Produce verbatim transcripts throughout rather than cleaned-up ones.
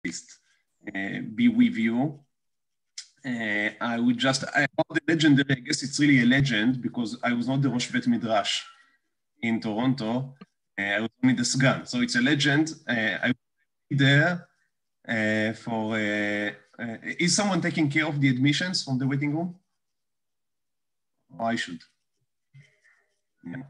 least uh, be with you. Uh, I would just, I, about the legendary, I guess it's really a legend because I was not the Rosh Bet Midrash in Toronto. Uh, I was only the Sgan. So it's a legend. Uh, I was there uh, for, uh, uh, is someone taking care of the admissions from the waiting room? Oh, I should. Yeah.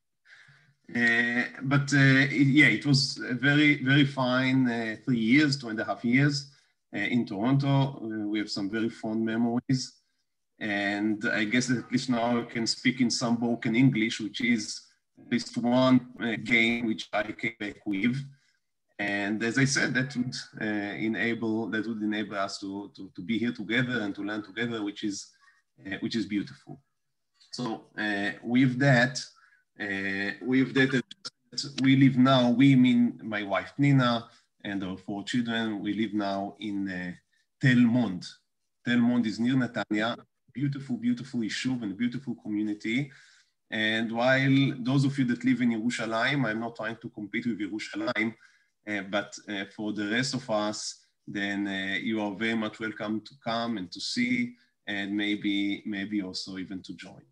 Uh, but uh, it, yeah, it was a very, very fine uh, three years, two and a half years. Uh, in Toronto, uh, we have some very fond memories. And I guess that at least now I can speak in some broken English, which is at least one uh, game which I came back with. And as I said, that would uh, enable that would enable us to, to, to be here together and to learn together, which is, uh, which is beautiful. So uh, with that, uh, with that, we live now, we mean my wife Nina, and our four children, we live now in uh, Tel Mond. Tel Mond is near Netanya, beautiful, beautiful Yishuv and beautiful community. And while those of you that live in Yerushalayim, I'm not trying to compete with Yerushalayim, uh, but uh, for the rest of us, then uh, you are very much welcome to come and to see, and maybe, maybe also even to join.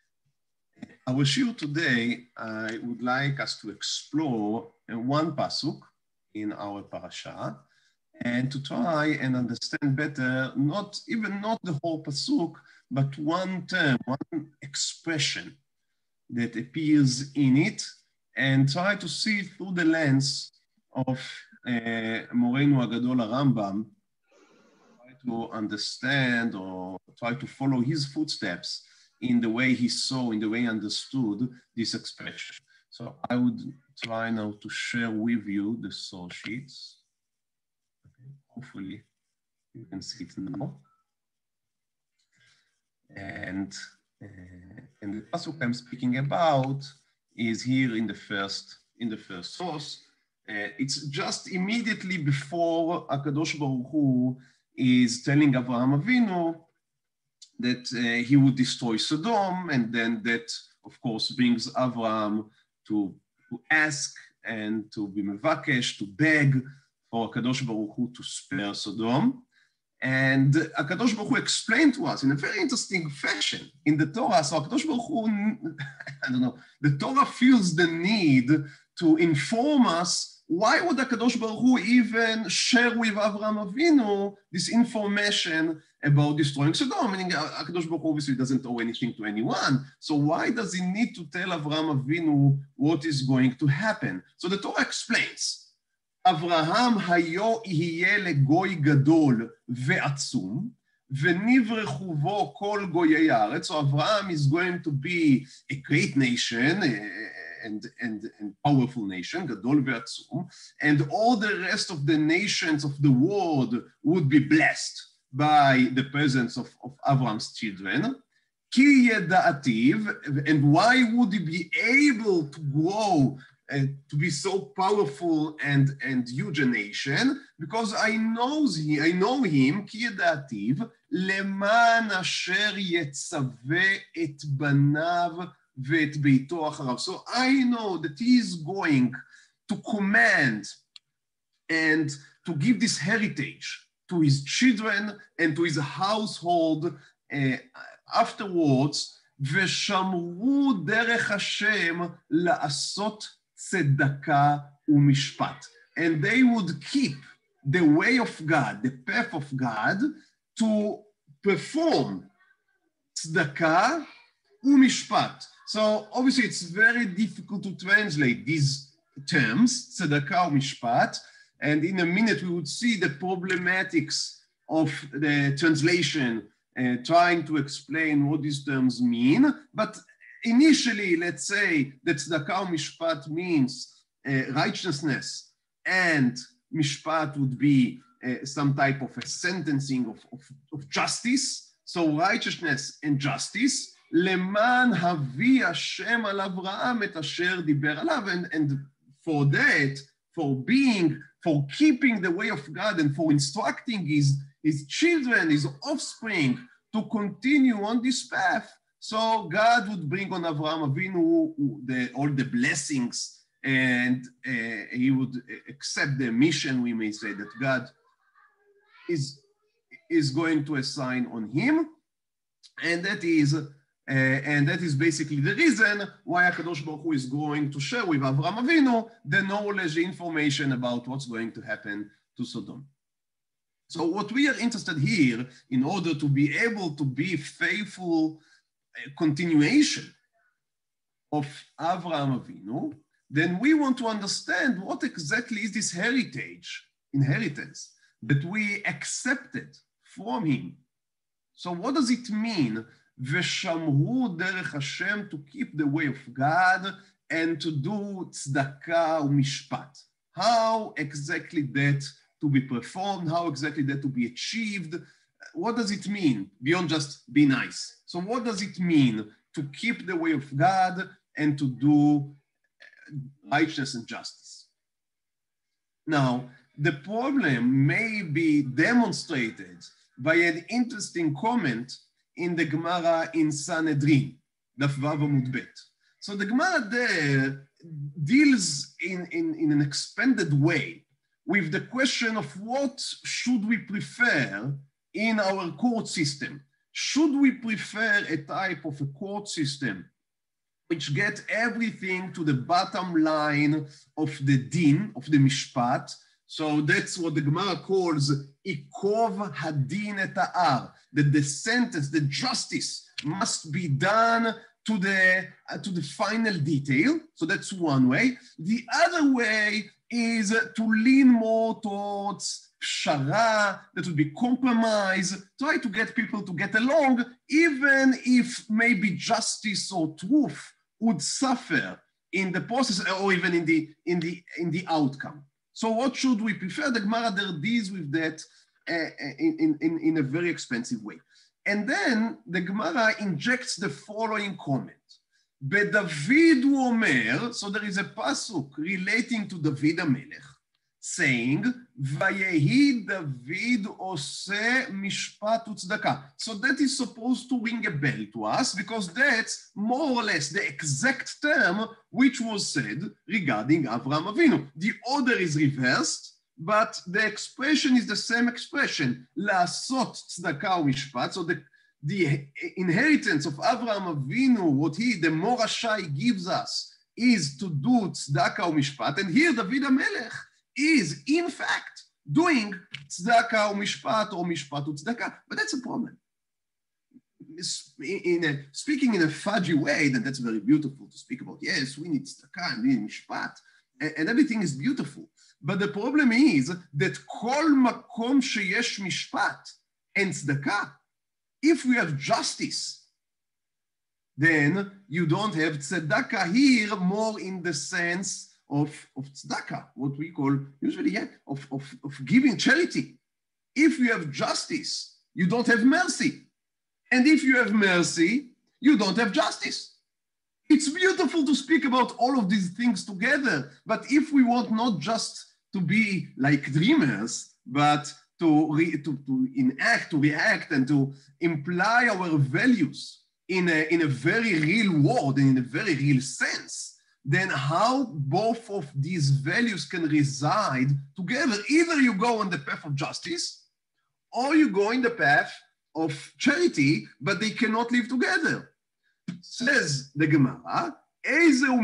Our shiur today, I would like us to explore uh, one pasuk in our parasha, and to try and understand better, not even not the whole pasuk, but one term, one expression that appears in it, and try to see through the lens of uh, Moreinu Hagadol Rambam, try to understand or try to follow his footsteps in the way he saw, in the way he understood this expression. So I would try now to share with you the source sheets. Okay. Hopefully you can see it now. And, uh, and the pasuk I'm speaking about is here in the first, in the first source. Uh, it's just immediately before HaKadosh Baruch Hu is telling Avraham Avinu that uh, he would destroy Sodom, and then that, of course, brings Avraham to, to ask and to be mevakesh, to beg for HaKadosh Baruch Hu to spare Sodom. And HaKadosh Baruch Hu explained to us in a very interesting fashion in the Torah. So HaKadosh Baruch Hu, I don't know, the Torah feels the need to inform us why would HaKadosh Baruch Hu even share with Avraham Avinu this information about destroying Sodom? Meaning HaKadosh Baruch Hu obviously doesn't owe anything to anyone. So why does he need to tell Avraham Avinu what is going to happen? So the Torah explains, Avraham hayo yהיה לגוי גדול ועצום, ונברכו בו כל גויי הארץ. So Avraham is going to be a great nation, and, and, and powerful nation, Gadol ve'atzum, and all the rest of the nations of the world would be blessed by the presence of, of Avram's children. Ki yeda'ativ, and why would he be able to grow and to be so powerful and, and huge a nation? Because I knows he, I know him, ki yeda'ativ, leman asher yetzaveh et banav ואת ביתו אחריו. So I know that he is going to command and to give this heritage to his children and to his household uh, afterwards, ושמרו דרך השם לעשות צדקה ומשפט. And they would keep the way of God, the path of God, to perform tzedakah umishpat. So obviously it's very difficult to translate these terms, tzedakah umishpat, and in a minute we would see the problematics of the translation, uh, trying to explain what these terms mean. But initially, let's say that tzedakah umishpat means uh, righteousness, and mishpat would be uh, some type of a sentencing of, of, of justice. So righteousness and justice. למען הביא השם על אברהם את אשר דיבר עליו, and, and for that, for being, for keeping the way of God and for instructing his, his children, his offspring to continue on this path. So God would bring on Avraham Avinu the, all the blessings, and uh, he would accept the mission, we may say, that God is, is going to assign on him. And that is, uh, and that is basically the reason why HaKadosh Baruch Hu is going to share with Avraham Avinu the knowledge, the information about what's going to happen to Sodom. So what we are interested here, in order to be able to be faithful uh, continuation of Avraham Avinu, then we want to understand what exactly is this heritage, inheritance, that we accepted from him. So what does it mean? V'shamru derech Hashem, to keep the way of God and to do tzedakah u'mishpat. How exactly that to be performed? How exactly that to be achieved? What does it mean beyond just be nice? So what does it mean to keep the way of God and to do righteousness and justice? Now, the problem may be demonstrated by an interesting comment in the Gemara in Sanhedrin, Daf Vav Amud Bet. So the Gemara there deals in, in, in an expanded way with the question of what should we prefer in our court system. Should we prefer a type of a court system which get everything to the bottom line of the din, of the mishpat? So that's what the Gemara calls ikov hadin et ha'ar, that the sentence, the justice must be done to the, uh, to the final detail. So that's one way. The other way is to lean more towards pshara, that would be compromise, try to get people to get along, even if maybe justice or truth would suffer in the process or even in the, in the, in the outcome. So what should we prefer? The Gemara there deals with that uh, in, in, in a very expensive way. And then the Gemara injects the following comment. Bedavid Omer, so there is a pasuk relating to David HaMelech, saying, Vayehi David ose mishpat u'tzedakah. So that is supposed to ring a bell to us because that's more or less the exact term which was said regarding Avraham Avinu. The order is reversed, but the expression is the same expression, la'asot tzedakah u'mishpat. So the, the inheritance of Avraham Avinu, what he, the morasha he gives us, is to do tzedakah u'mishpat. And here David HaMelech is, in fact, doing tzedakah or mishpat or mishpat or tzedakah, but that's a problem. In a, speaking in a fudgy way, then that's very beautiful to speak about, yes, we need tzedakah and we need mishpat, and, and everything is beautiful. But the problem is that kol makom sheyesh mishpat and tzedakah, if we have justice, then you don't have tzedakah here more in the sense of, of tzedakah, what we call usually, yeah, of, of, of giving charity. If you have justice, you don't have mercy. And if you have mercy, you don't have justice. It's beautiful to speak about all of these things together, but if we want not just to be like dreamers, but to, re, to, to enact, to react, and to imply our values in a, in a very real world and in a very real sense, then how both of these values can reside together? Either you go on the path of justice, or you go in the path of charity, but they cannot live together. Says the Gemara, if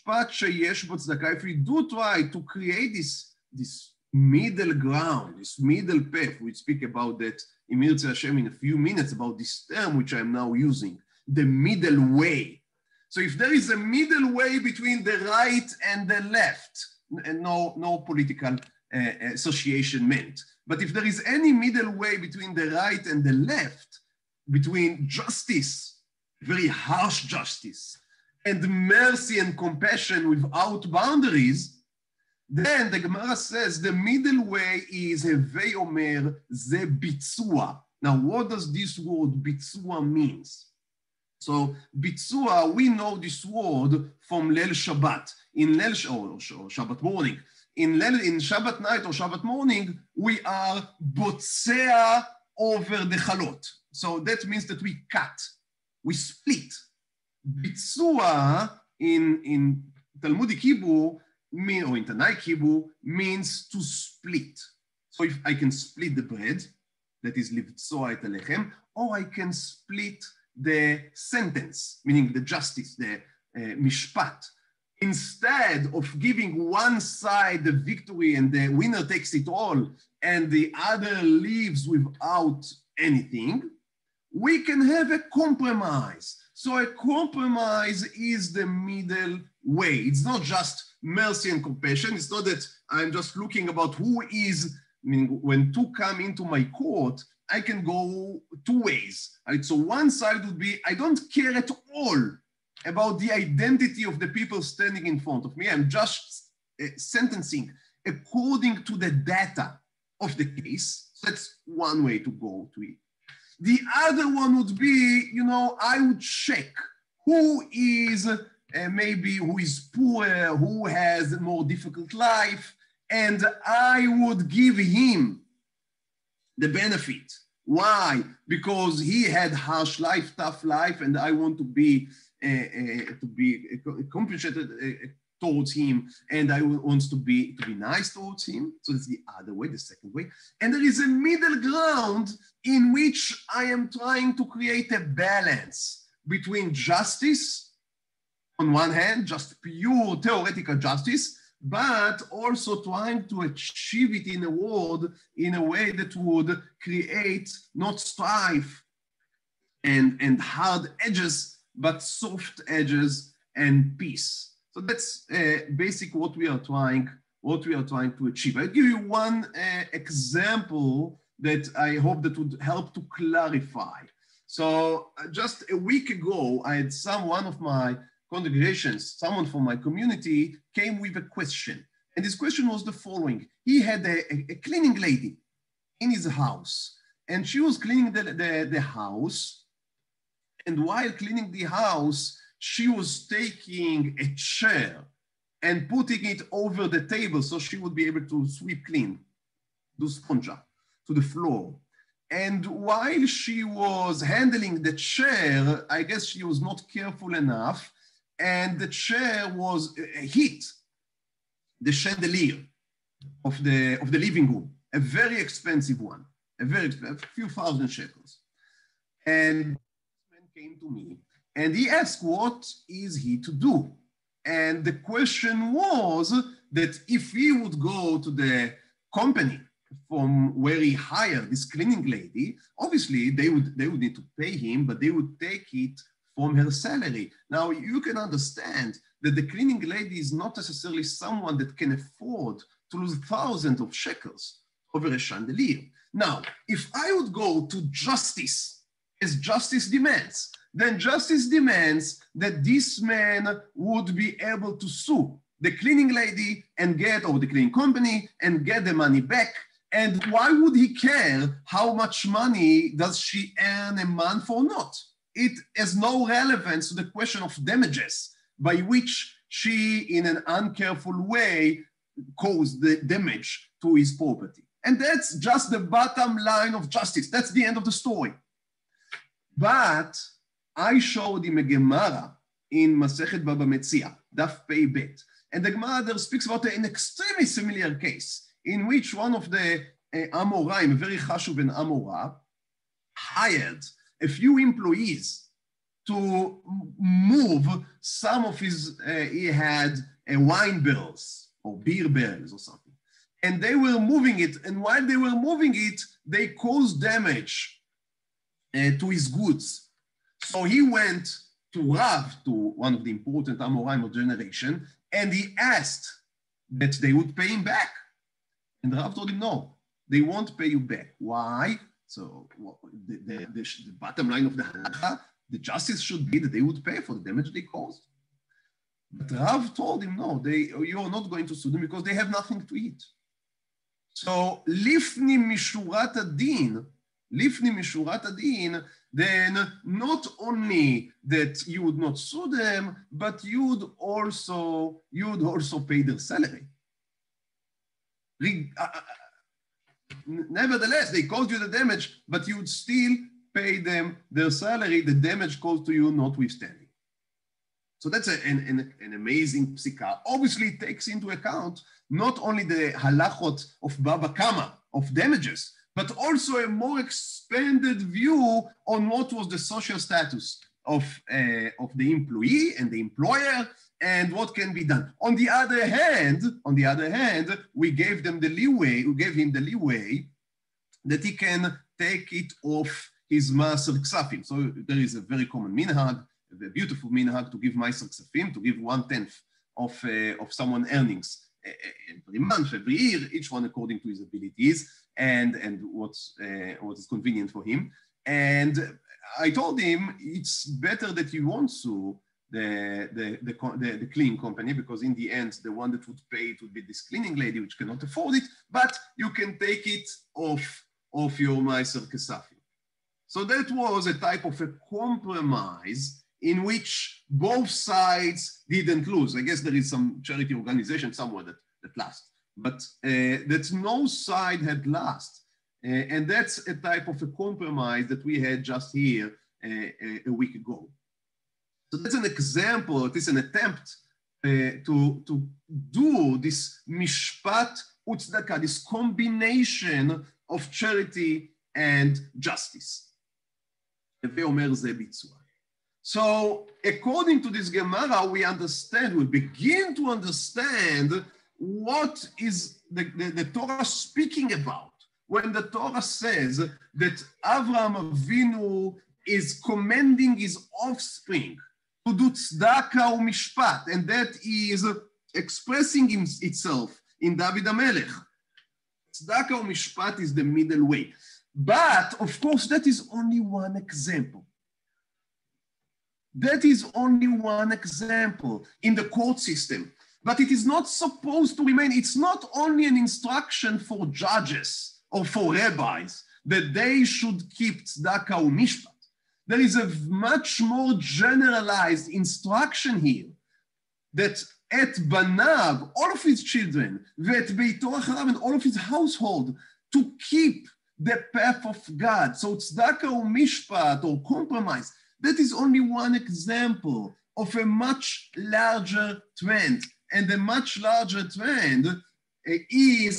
we do try to create this, this middle ground, this middle path, we speak about that in Mirza Hashem in a few minutes, about this term which I'm now using, the middle way. So if there is a middle way between the right and the left, and no, no political uh, association meant, but if there is any middle way between the right and the left, between justice, very harsh justice, and mercy and compassion without boundaries, then the Gemara says the middle way is Hevei Omer ze bitzua. Now, what does this word bitzua means? So, bitzua, we know this word from Leil Shabbat. In Leil or, or Shabbat morning. In, Leil, in Shabbat night or Shabbat morning, we are botzea over the chalot. So that means that we cut, we split. Bitzua in, in Talmudic Hebrew, mean, or in Tanaic Hebrew, means to split. So if I can split the bread, that is livtsoa et alechem, or I can split the sentence, meaning the justice, the uh, mishpat. Instead of giving one side the victory and the winner takes it all and the other leaves without anything, we can have a compromise. So a compromise is the middle way. It's not just mercy and compassion. It's not that I'm just looking about who is, meaning when two come into my court, I can go two ways. Right? So one side would be, I don't care at all about the identity of the people standing in front of me. I'm just uh, sentencing according to the data of the case. So that's one way to go to it. The other one would be, you know, I would check who is uh, maybe who is poorer, who has a more difficult life, and I would give him the benefit. Why? Because he had harsh life, tough life, and I want to be uh, uh, to be compensated uh, towards him, and I want to be to be nice towards him. So that's the other way, the second way. And there is a middle ground in which I am trying to create a balance between justice, on one hand, just pure theoretical justice, but also trying to achieve it in a world in a way that would create not strife and, and hard edges, but soft edges and peace. So that's uh, basic what we are trying, what we are trying to achieve. I'll give you one uh, example that I hope that would help to clarify. So uh, just a week ago, I had some, one of my congregations, someone from my community came with a question. And this question was the following. He had a, a, a cleaning lady in his house, and she was cleaning the, the, the house. And while cleaning the house, she was taking a chair and putting it over the table so she would be able to sweep clean, do sponge up to the floor. And while she was handling the chair, I guess she was not careful enough, and the chair was uh, hit the chandelier of the, of the living room, a very expensive one, a very expensive, a few thousand shekels. And this man came to me and he asked, what is he to do? And the question was that if he would go to the company from where he hired this cleaning lady, obviously they would, they would need to pay him, but they would take it from her salary. Now, you can understand that the cleaning lady is not necessarily someone that can afford to lose thousands of shekels over a chandelier. Now, if I would go to justice, as justice demands, then justice demands that this man would be able to sue the cleaning lady and get, or the cleaning company, and get the money back. And why would he care how much money does she earn a month or not? It has no relevance to the question of damages by which she, in an uncareful way, caused the damage to his property. And that's just the bottom line of justice. That's the end of the story. But I showed him a Gemara in Masechet Baba Metzia, Daf Pei Bet. And the Gemara there speaks about an extremely similar case in which one of the uh, Amoraim, a very chashuv and Amora, hired a few employees to move some of his, uh, he had uh, wine barrels or beer barrels or something. And they were moving it. And while they were moving it, they caused damage uh, to his goods. So he went to Rav, to one of the important Amoraim of generation, and he asked that they would pay him back. And Rav told him, no, they won't pay you back. Why? So well, the, the, the, the bottom line of the halacha, the justice should be that they would pay for the damage they caused. But Rav told him, no, they, you are not going to sue them because they have nothing to eat. So, lifni mishurat adin, lifni mishurat adin, then not only that you would not sue them, but you would also, you would also pay their salary. Re uh, Nevertheless, they caused you the damage, but you would still pay them their salary, the damage caused to you notwithstanding. So that's a, an, an, an amazing psika. Obviously, it takes into account not only the halachot of Baba Kama, of damages, but also a more expanded view on what was the social status of, uh, of the employee and the employer and what can be done. On the other hand, on the other hand, we gave them the leeway, we gave him the leeway that he can take it off his Maaser Ksafim. So there is a very common minhag, a beautiful minhag to give Maaser Ksafim, to give one-tenth of, uh, of someone's earnings uh, every month, every year, each one according to his abilities and, and what's, uh, what is convenient for him. And I told him it's better that you won't sue the, the, the, the, the cleaning company, because in the end, the one that would pay it would be this cleaning lady, which cannot afford it, but you can take it off of your Maaser Ksafim. So that was a type of a compromise in which both sides didn't lose. I guess there is some charity organization somewhere that, that lost, but uh, that no side had lost. Uh, and that's a type of a compromise that we had just here uh, a, a week ago. So that's an example, it is an attempt uh, to, to do this mishpat utzedakah, this combination of charity and justice. So according to this Gemara, we understand, we begin to understand what is the, the, the Torah speaking about when the Torah says that Avraham Avinu is commanding his offspring to do tzedakah u'mishpat, and that is expressing itself in David HaMelech. Tzedakah u'mishpat is the middle way. But, of course, that is only one example. That is only one example in the court system. But it is not supposed to remain, it's not only an instruction for judges or for rabbis that they should keep tzedakah u'mishpat. There is a much more generalized instruction here that at Banav, all of his children, ואת ביתו אחריו, and all of his household, to keep the path of God. So tzedakah u'mishpat, or compromise, that is only one example of a much larger trend. And the much larger trend is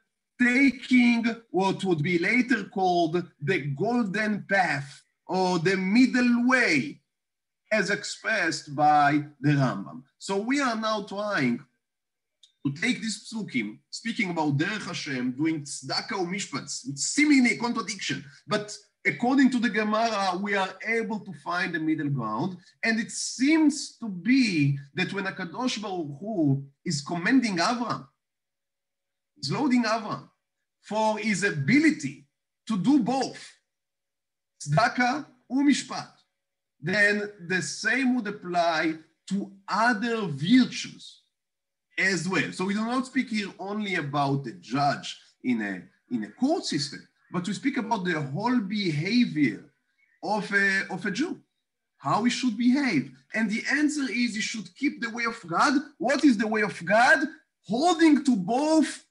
taking what would be later called the golden path, or the middle way, as expressed by the Rambam. So we are now trying to take this psukim, speaking about Derech Hashem, doing tzedakah u'mishpat, with seemingly a contradiction, but according to the Gemara, we are able to find a middle ground, and it seems to be that when HaKadosh Baruch Hu is commending Avram, he's loading Avram for his ability to do both, tzedakah u'mishpat, then the same would apply to other virtues as well. So we do not speak here only about the judge in a, in a court system, but we speak about the whole behavior of a, of a Jew, how he should behave. And the answer is he should keep the way of God. What is the way of God? Holding to both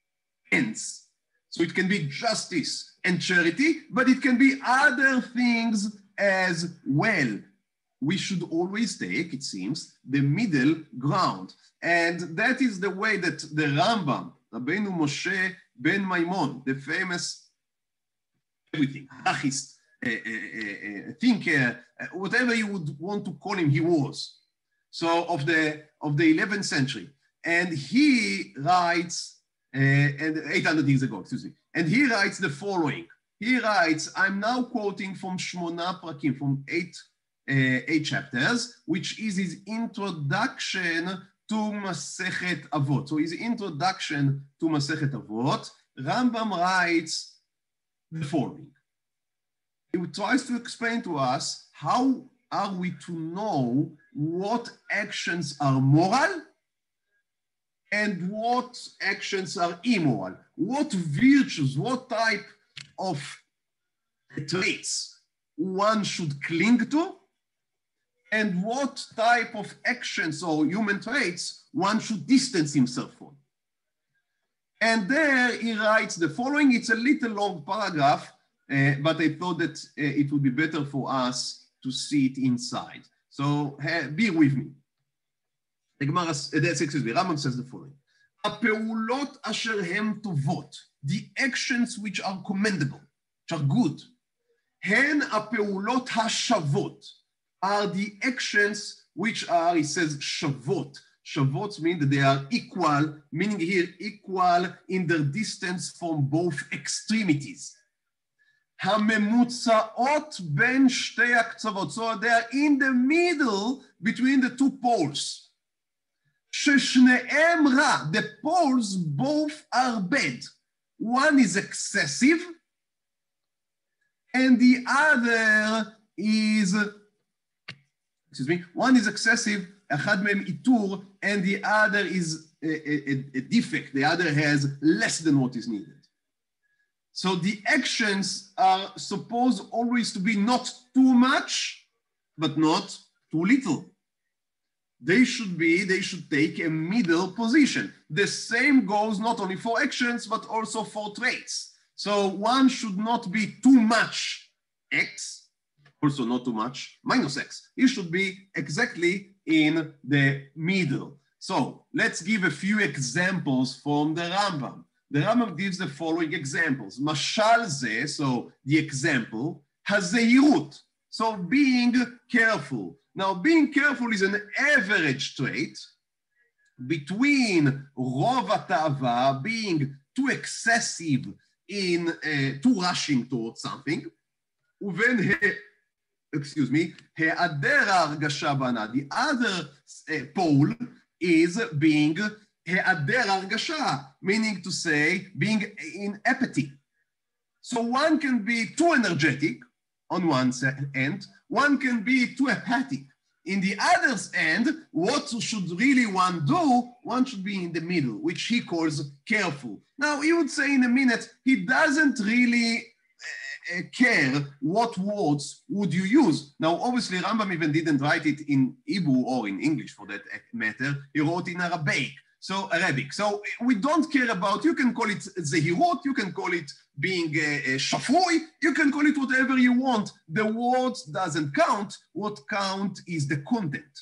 ends. So it can be justice and charity, but it can be other things as well. We should always take, it seems, the middle ground. And that is the way that the Rambam, Rabbeinu Moshe ben Maimon, the famous everything, Hachist, uh, uh, uh, thinker, uh, whatever you would want to call him, he was. So of the of the eleventh century. And he writes, uh, and eight hundred years ago, excuse me, and he writes the following. He writes, I'm now quoting from Shmona Prakim, from eight, uh, eight chapters, which is his introduction to Masechet Avot. So his introduction to Masechet Avot, Rambam writes the following. He tries to explain to us how are we to know what actions are moral and what actions are immoral, what virtues, what type of traits one should cling to, and what type of actions or human traits one should distance himself from. And there he writes the following. It's a little long paragraph, uh, but I thought that uh, it would be better for us to see it inside. So uh, be with me. The Gemara, uh, excuse me, Rambam says the following. הפעולות אשר הם טובות the actions which are commendable, which are good. הן הפעולות השוות are the actions which are, he says, שוות. שוות mean that they are equal, meaning here equal in their distance from both extremities. הממוצעות בין שתי הקצוות, so they are in the middle between the two poles. ששניהם רע, the poles both are bad. One is excessive, and the other is, excuse me, one is excessive, אחד מהם איתור, and the other is a, a, a defect, the other has less than what is needed. So the actions are supposed always to be not too much, but not too little. They should be, they should take a middle position. The same goes not only for actions, but also for traits. So one should not be too much X, also not too much minus X. It should be exactly in the middle. So let's give a few examples from the Rambam. The Rambam gives the following examples. Mashal ze, so the example, hazehirut, so being careful. Now, being careful is an average trait between rov hata'ava, being too excessive in, uh, too rushing towards something, uven he, excuse me, he'ader ha'argasha b'ana. The other uh, pole is being he'ader ha'argasha, meaning to say being in apathy. So one can be too energetic on one end, one can be too apathic. In the other's end, what should really one do? One should be in the middle, which he calls careful. Now, he would say in a minute, he doesn't really uh, care what words would you use. Now, obviously, Rambam even didn't write it in Hebrew or in English for that matter. He wrote in Arabic. So Arabic. So we don't care about, you can call it zehirot, you can call it being a, a shafui, you can call it whatever you want. The words doesn't count. What count is the content.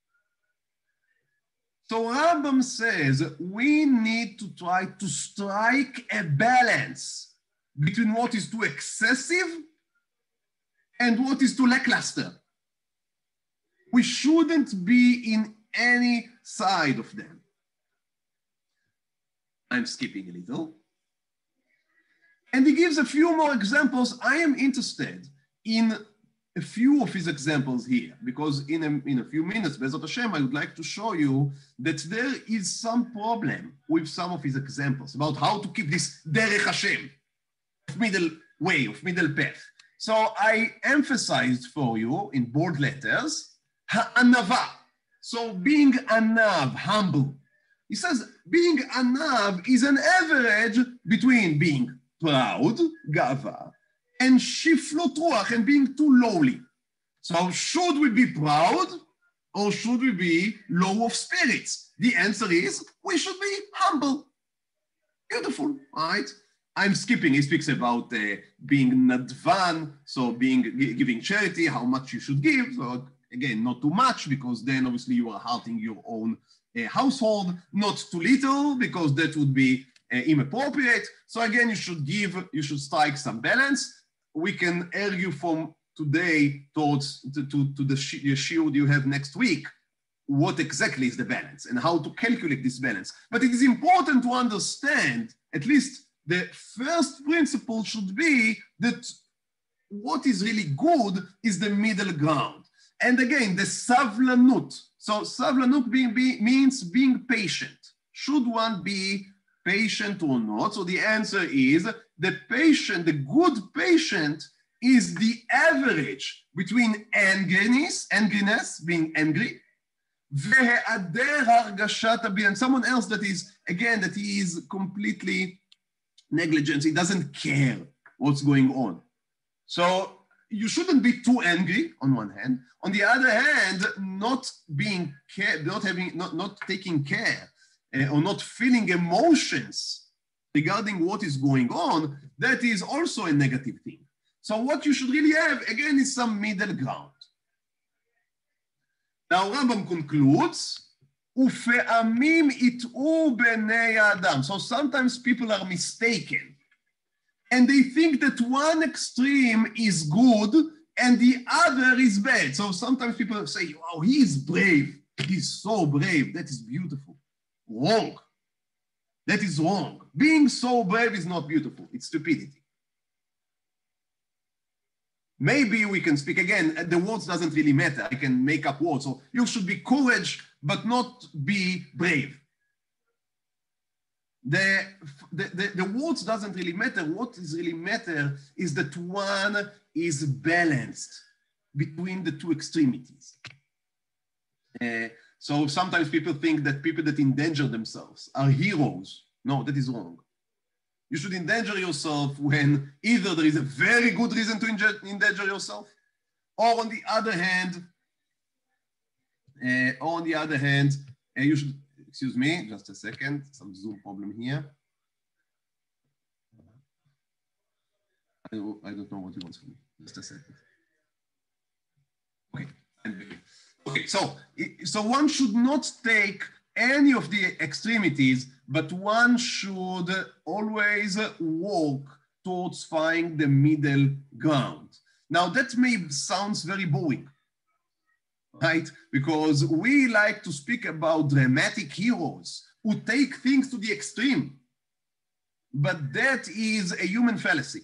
So Rambam says we need to try to strike a balance between what is too excessive and what is too lackluster. We shouldn't be in any side of them. I'm skipping a little. And he gives a few more examples. I am interested in a few of his examples here, because in a, in a few minutes, Be'ezrat Hashem, I would like to show you that there is some problem with some of his examples about how to keep this derech Hashem, middle way, of middle path. So I emphasized for you in bold letters, ha'anava. So being anav, humble. He says being anav is an average between being proud, gava, and shiflot ruach, and being too lowly. So should we be proud or should we be low of spirits? The answer is we should be humble. Beautiful, right? I'm skipping. He speaks about uh, being nadvan, so being giving charity, how much you should give. So again, not too much, because then obviously you are hurting your own uh, household. Not too little, because that would be uh, inappropriate. So again, you should give, you should strike some balance. We can argue from today towards to, to, to the shiur you have next week, what exactly is the balance and how to calculate this balance. But it is important to understand, at least the first principle should be that what is really good is the middle ground. And again, the savlanut. So savlanut being, be, means being patient. Should one be patient or not? So the answer is the patient, the good patient is the average between angriness, angriness, being angry, and someone else that is, again, that he is completely negligent. He doesn't care what's going on. So you shouldn't be too angry on one hand. On the other hand, not being care, not having, not, not taking care uh, or not feeling emotions regarding what is going on, that is also a negative thing. So what you should really have, again, is some middle ground. Now Rambam concludes, Ufe'amim it'u b'nei adam. So sometimes people are mistaken and they think that one extreme is good and the other is bad. So sometimes people say, wow, he is brave. He's so brave. That is beautiful. Wrong. That is wrong. Being so brave is not beautiful. It's stupidity. Maybe we can speak again. The words doesn't really matter. I can make up words. So you should be courage, but not be brave. The, the, the, the words doesn't really matter. What is really matter is that one is balanced between the two extremities. Uh, so sometimes people think that people that endanger themselves are heroes. No, that is wrong. You should endanger yourself when either there is a very good reason to endanger yourself, or on the other hand, uh, or on the other hand, uh, you should, excuse me, just a second, some Zoom problem here. I, I don't know what you want from me, just a second. Okay, okay, so, so one should not take any of the extremities, but one should always walk towards finding the middle ground. Now that may sound very boring, right? Because we like to speak about dramatic heroes who take things to the extreme, but that is a human fallacy.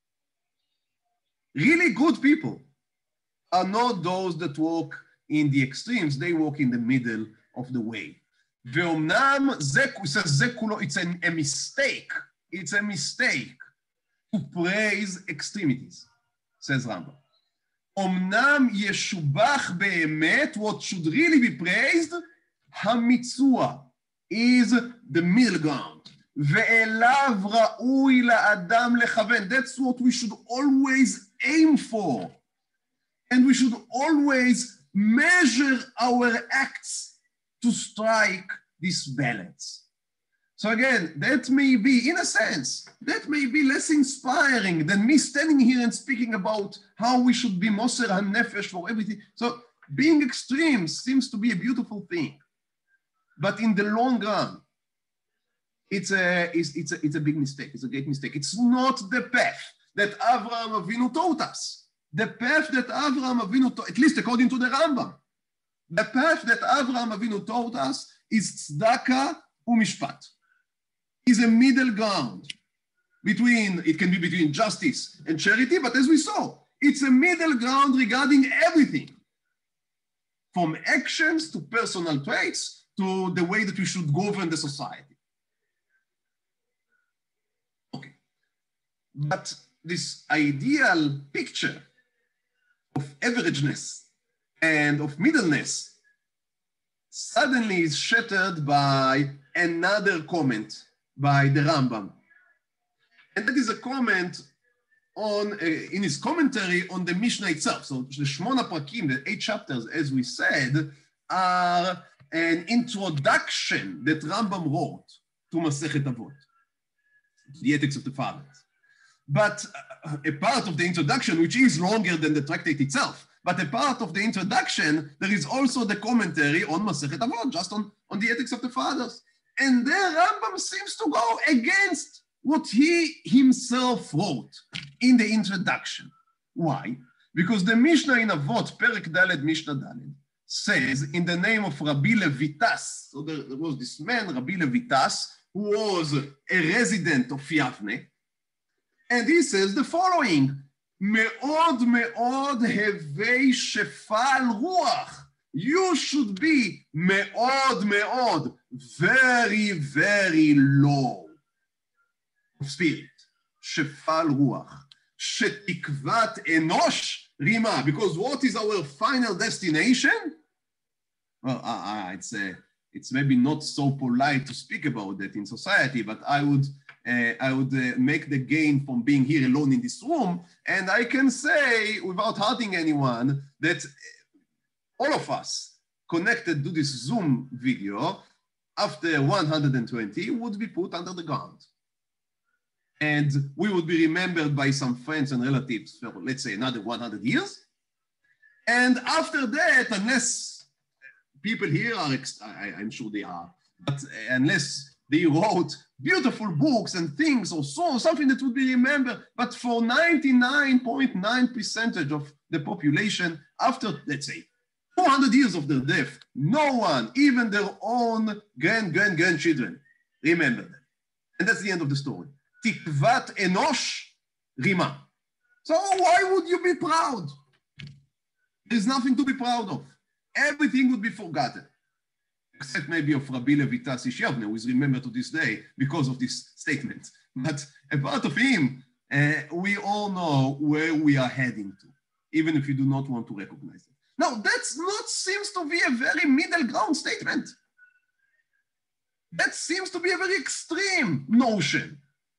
Really good people are not those that walk in the extremes, they walk in the middle of the way. ואומנם זה, זה כולו, it's a, a mistake, it's a mistake to praise extremities, says Rambam. אומנם ישובח באמת, what should really be praised, המיצוע, is the middle ground. ואליו ראוי לאדם לכוון. That's what we should always aim for. And we should always measure our acts to strike this balance. So again, that may be, in a sense, that may be less inspiring than me standing here and speaking about how we should be Moser HaNefesh for everything. So being extreme seems to be a beautiful thing. But in the long run, it's a, it's, it's a, it's a big mistake. It's a great mistake. It's not the path that Avraham Avinu taught us. The path that Avraham Avinu taught, at least according to the Rambam, the path that Avraham Avinu taught us is tzedakah umishpat. Is a middle ground between, it can be between justice and charity, but as we saw, it's a middle ground regarding everything. From actions to personal traits to the way that we should govern the society. Okay. But this ideal picture of averageness and of middleness suddenly is shattered by another comment by the Rambam. And that is a comment on, uh, in his commentary on the Mishnah itself. So the Shmona Prakim, the eight chapters, as we said, are an introduction that Rambam wrote to Masechet Avot, the Ethics of the Fathers. But uh, a part of the introduction, which is longer than the tractate itself, but a part of the introduction, there is also the commentary on Masechet Avot, just on, on the Ethics of the Fathers. And there Rambam seems to go against what he himself wrote in the introduction. Why? Because the Mishnah in Avot, Perek Daled Mishnah Daled, says in the name of Rabbi Levitas, so there, there was this man, Rabbi Levitas, who was a resident of Yavne, and he says the following, Me'od me'od hevei shefal ruach. You should be me'od me'od, very, very low of spirit. Shefal ruach. Shetikvat enosh rima. Because what is our final destination? Well, uh, uh, it's, uh, it's maybe not so polite to speak about that in society, but I would Uh, I would uh, make the gain from being here alone in this room, and I can say, without hurting anyone, that all of us connected to this Zoom video, after one hundred twenty, would be put under the ground. And we would be remembered by some friends and relatives for, let's say, another one hundred years. And after that, unless people here are, I, I'm sure they are, but unless They wrote beautiful books and things or so, something that would be remembered, but for ninety-nine point nine percent of the population, after, let's say, two hundred years of their death, no one, even their own grand-grand-grandchildren, remember them. And that's the end of the story. Tikvat enosh rima. So why would you be proud? There's nothing to be proud of. Everything would be forgotten. Except maybe of Rabbi Levitas Ish Yavne, who is remembered to this day because of this statement. But a part of him, uh, we all know where we are heading to, even if you do not want to recognize it. Now, that's not seems to be a very middle ground statement. That seems to be a very extreme notion.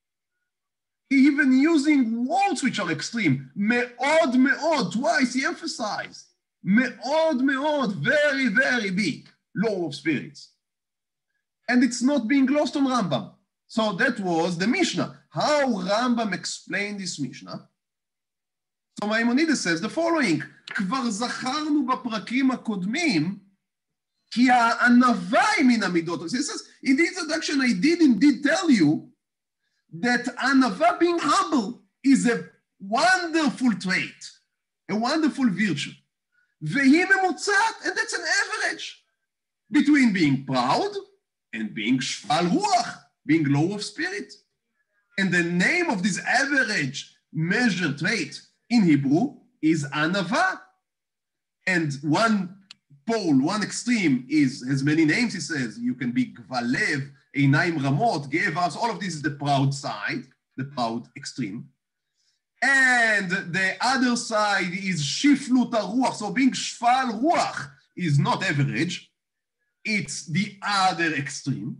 Even using words which are extreme. Me'od, me'od, twice he emphasized. Me'od, me'od, very, very big. Law of spirits. And it's not being glossed on Rambam. So that was the Mishnah. How Rambam explained this Mishnah? So Maimonides says the following, כבר זכרנו בפרקים הקודמים, כי הענווה היא מן המידות. He says, in the introduction I did indeed tell you that anava, being humble, is a wonderful trait, a wonderful virtue. והיא ממוצעת, and that's an average between being proud and being shval ruach, being low of spirit. And the name of this average measure trait in Hebrew is anava. And one pole, one extreme is, has many names, he says. You can be gvalev, einaim ramot, gevas, all of this is the proud side, the proud extreme. And the other side is shiflut ruach, so being shval ruach is not average, it's the other extreme.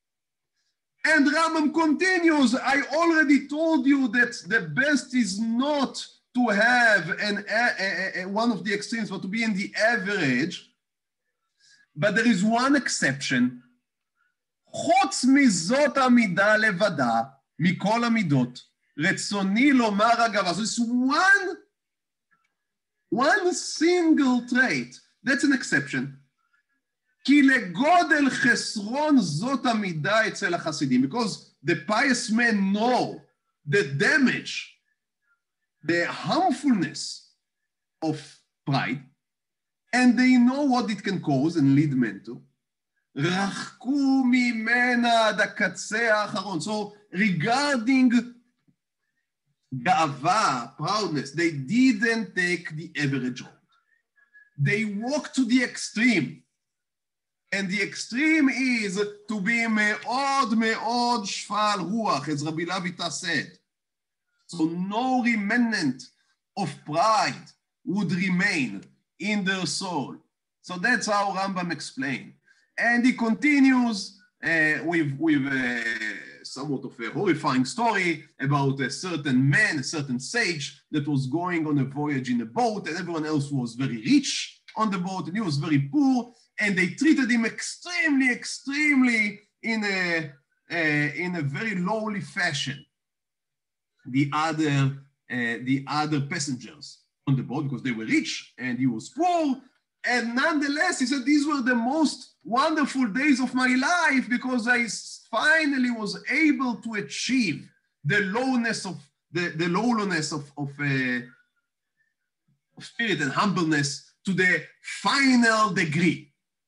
And Rambam continues, I already told you that the best is not to have an, a, a, a, one of the extremes, but to be in the average. But there is one exception. חוץ מזאת המידה לבדה, מכל המידות, רצוני לומר אגב. So it's one, one single trait. That's an exception. כי לגודל חסרון זאת המידה אצל החסידים. Because the pious men know the damage, the harmfulness of pride, and they know what it can cause and lead men to. רחקו ממנה עד הקצה האחרון. So regarding גאווה, proudness, they didn't take the average road. They walked to the extreme. And the extreme is to be מאוד מאוד שפל רוח, as Rabbi Lavita said. So no remnant of pride would remain in their soul. So that's how Rambam explained. And he continues uh, with, with uh, somewhat of a horrifying story about a certain man, a certain sage that was going on a voyage in a boat, and everyone else was very rich on the boat, and he was very poor. And they treated him extremely, extremely in a, uh, in a very lowly fashion. The other, uh, the other passengers on the boat, because they were rich and he was poor. And nonetheless, he said, these were the most wonderful days of my life because I finally was able to achieve the lowness of, the, the lowliness of, of, uh, of spirit and humbleness to the final degree.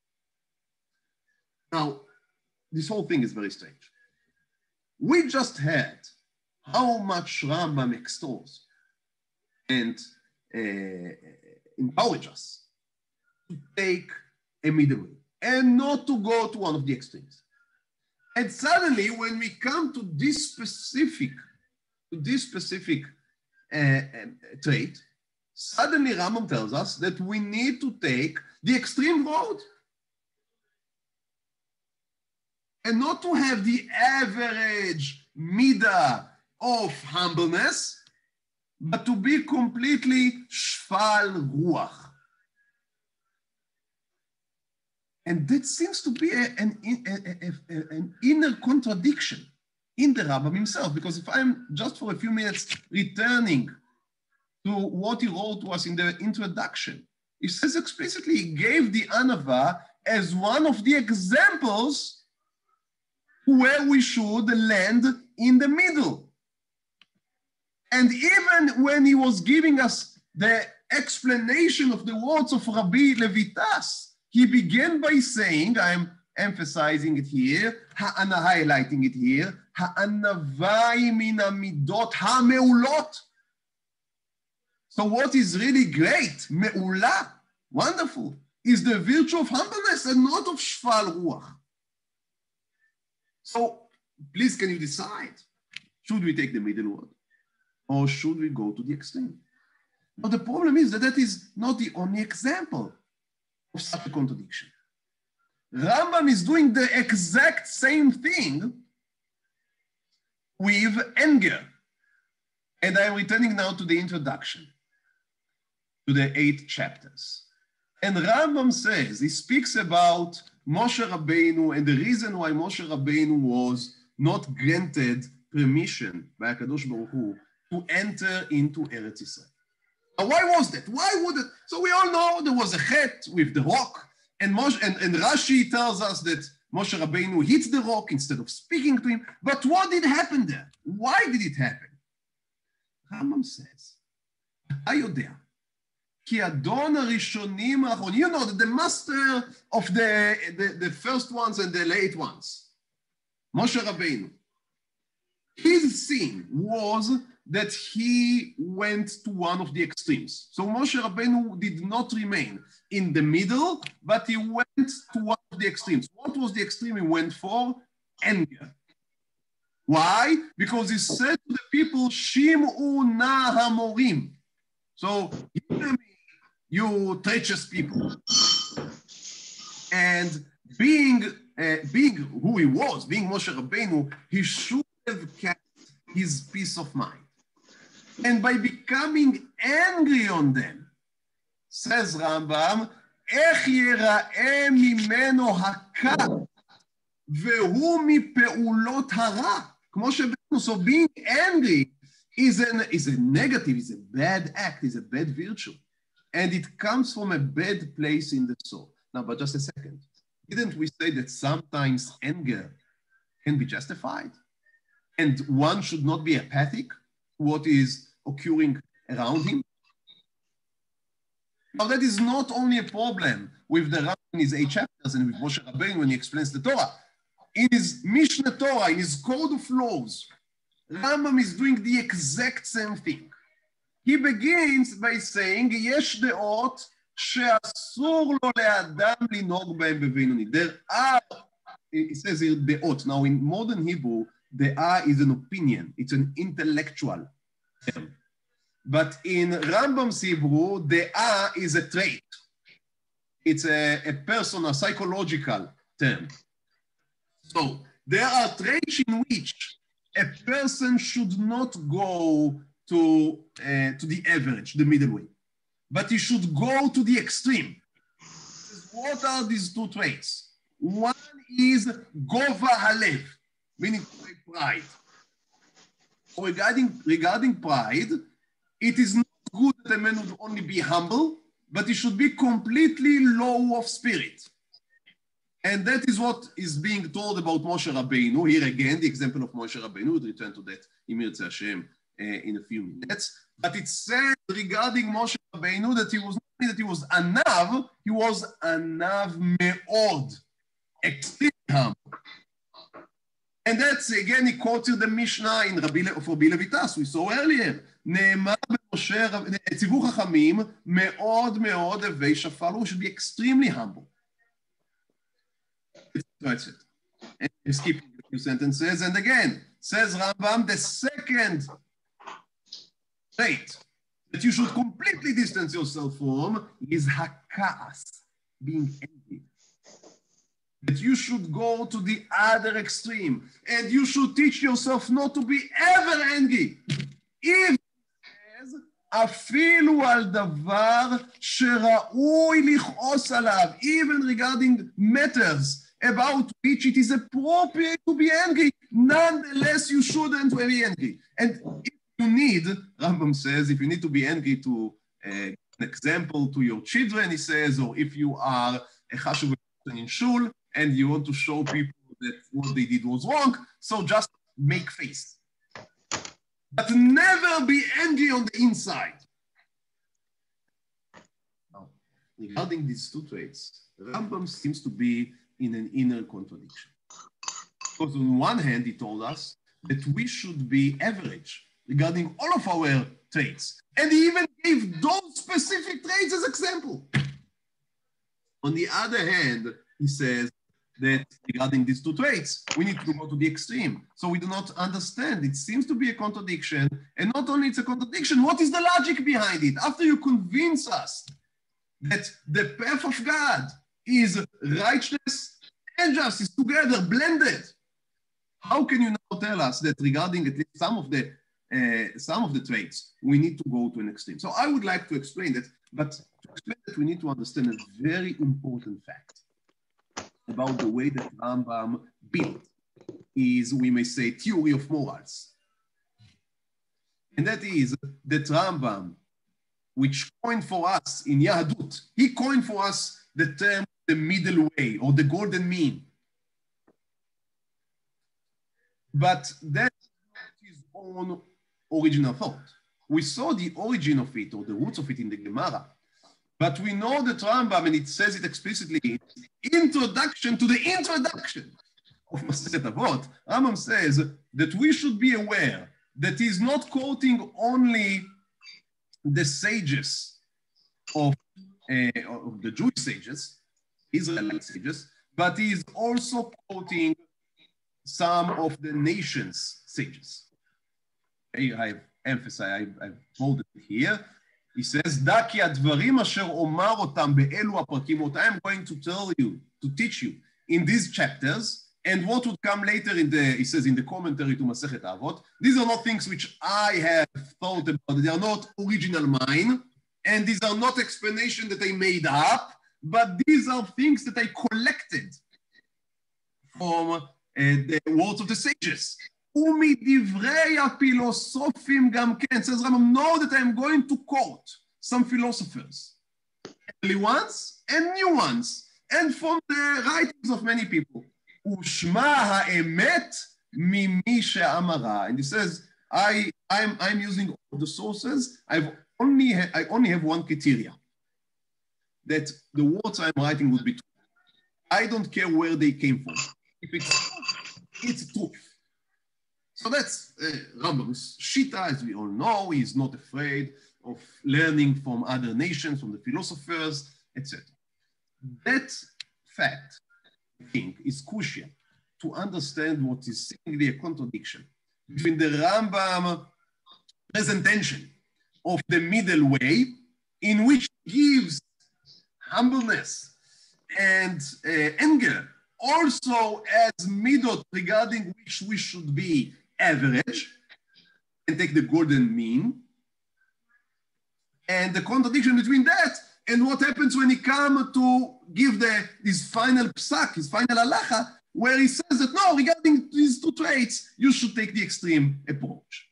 Now, this whole thing is very strange. We just had how much Rambam extols and uh, encourage us to take a middle way and not to go to one of the extremes. And suddenly, when we come to this specific, to this specific uh, uh, trait, suddenly Rambam tells us that we need to take the extreme road. And not to have the average midah of humbleness, but to be completely shfal ruach. And that seems to be a, an, a, a, a, an inner contradiction in the Rambam himself, because if I'm just for a few minutes returning to what he wrote to us in the introduction, he says explicitly he gave the anava as one of the examples where we should land in the middle. And even when he was giving us the explanation of the words of Rabbi Levitas, he began by saying, I'm emphasizing it here, highlighting it here, ha'anavai min hamidot ha'meulot. So what is really great, me'ula, wonderful, is the virtue of humbleness and not of shval ruach. So please, can you decide? Should we take the middle word? Or should we go to the extreme? But the problem is that that is not the only example of such a contradiction. Rambam is doing the exact same thing with anger. And I'm returning now to the introduction, to the eight chapters. And Rambam says, he speaks about Moshe Rabbeinu and the reason why Moshe Rabbeinu was not granted permission by HaKadosh Baruch Hu to enter into Eretz Yisrael. Now, why was that? Why would it? So we all know there was a chet with the rock, and, Moshe, and, and Rashi tells us that Moshe Rabbeinu hit the rock instead of speaking to him. But what did happen there? Why did it happen? Rambam says, אתה יודע, כי אדון הראשונים האחרונים, you know, the master of the, the, the first ones and the late ones, Moshe Rabbeinu, his sin was that he went to one of the extremes. So Moshe Rabbeinu did not remain in the middle, but he went to one of the extremes. What was the extreme he went for? Anger. Why? Because he said to the people, Shim'u na hamorim. So, hear me, you treacherous people. And being, uh, being who he was, being Moshe Rabbeinu, he should have kept his peace of mind. And by becoming angry on them, says Rambam, איך ייראה ממנו הקו והוא מפעולות הרע. כמו שבנו, so being angry is, an, is a negative, is a bad act, is a bad virtue. And it comes from a bad place in the soul. Now, but just a second. Didn't we say that sometimes anger can be justified? And one should not be apathic to what is occurring around him? Now, that is not only a problem with the Rambam in his eight chapters and with Moshe Rabbeinu when he explains the Torah. In his Mishnah Torah, in his code of laws, Rambam is doing the exact same thing. He begins by saying, יש דעות שאסור לו לאדם לנהוג בהם בבינוני. There are, he says here, דעות. Now, in modern Hebrew, דעה is an opinion. It's an intellectual term. But in Rambam's Hebrew, דעה is a trait. It's a, a personal, psychological term. So there are traits in which a person should not go to, uh, to the average, the middle way, but he should go to the extreme. What are these two traits? One is gova halev, meaning pride. Regarding, regarding pride, it is not good that a man would only be humble, but he should be completely low of spirit. And that is what is being told about Moshe Rabbeinu. Here again, the example of Moshe Rabbeinu. We'll return to that in Mirza Hashem uh, in a few minutes. But it said regarding Moshe Rabbeinu that he was not that he was anav, he was anav me'od, extremely humble. And that's again, he quoted the Mishnah in Rabbi of Rabbi Levitas we saw earlier. נאמר במשה, ציוו חכמים מאוד מאוד הווי שפל, הוא should be extremely humble. That's it. And I'm skipping a few sentences. And again, says Rambam, the second trait that you should completely distance yourself from is hakaas, being angry. That you should go to the other extreme. And you should teach yourself not to be ever angry. If אפילו על דבר שראוי לכעוס עליו, even regarding matters about which it is appropriate to be angry, nonetheless you shouldn't be angry. And if you need, Rambam says, if you need to be angry to uh, an example to your children, he says, or if you are a chashuv in shul and you want to show people that what they did was wrong, so just make face. But never be angry on the inside. Now, regarding these two traits, Rambam seems to be in an inner contradiction. Because on one hand, he told us that we should be average regarding all of our traits. And he even gave those specific traits as example. On the other hand, he says that regarding these two traits, we need to go to the extreme. So we do not understand. It seems to be a contradiction. And not only it's a contradiction, what is the logic behind it? After you convince us that the path of God is righteousness and justice together, blended, how can you now tell us that regarding at least some of the uh, some of the traits, we need to go to an extreme? So I would like to explain that, but to explain that, we need to understand a very important fact about the way that Rambam built his, we may say, theory of morals. And that is that Rambam, which coined for us in Yahadut, he coined for us the term the middle way or the golden mean. But that's not his own original thought. We saw the origin of it or the roots of it in the Gemara. But we know that Rambam, and it says it explicitly, in introduction to the introduction of Masechet Avot, Rambam says that we should be aware that he's not quoting only the sages of, uh, of the Jewish sages, Israelite sages, but he's also quoting some of the nation's sages. I've emphasized, I've, I've bolded it here. He says, "Da ki advarim asher omar otam be'elu haprakim," what I'm going to tell you, to teach you in these chapters, and what would come later in the, he says, in the commentary to Masechet Avot. These are not things which I have thought about. They are not original mine, and these are not explanations that I made up, but these are things that I collected from Uh, the words of the sages. ומדברי הפילוסופים גם כן, says Rambam, know that I'm going to quote some philosophers, early ones and new ones, and from the writings of many people. ושמע האמת ממי שאמרה. And he says, I, I'm, I'm using all the sources. I've only, I only have one criteria, that the words I'm writing would be true. I don't care where they came from. If it's it's truth. So that's uh, Rambam's Shita, as we all know. He's not afraid of learning from other nations, from the philosophers, et cetera. That fact, I think, is crucial to understand what is seemingly a contradiction between the Rambam presentation of the middle way, in which he gives humbleness and uh, anger, also as midot regarding which we should be average and take the golden mean, and the contradiction between that and what happens when he comes to give the his final psak, his final halacha, where he says that no, regarding these two traits, you should take the extreme approach.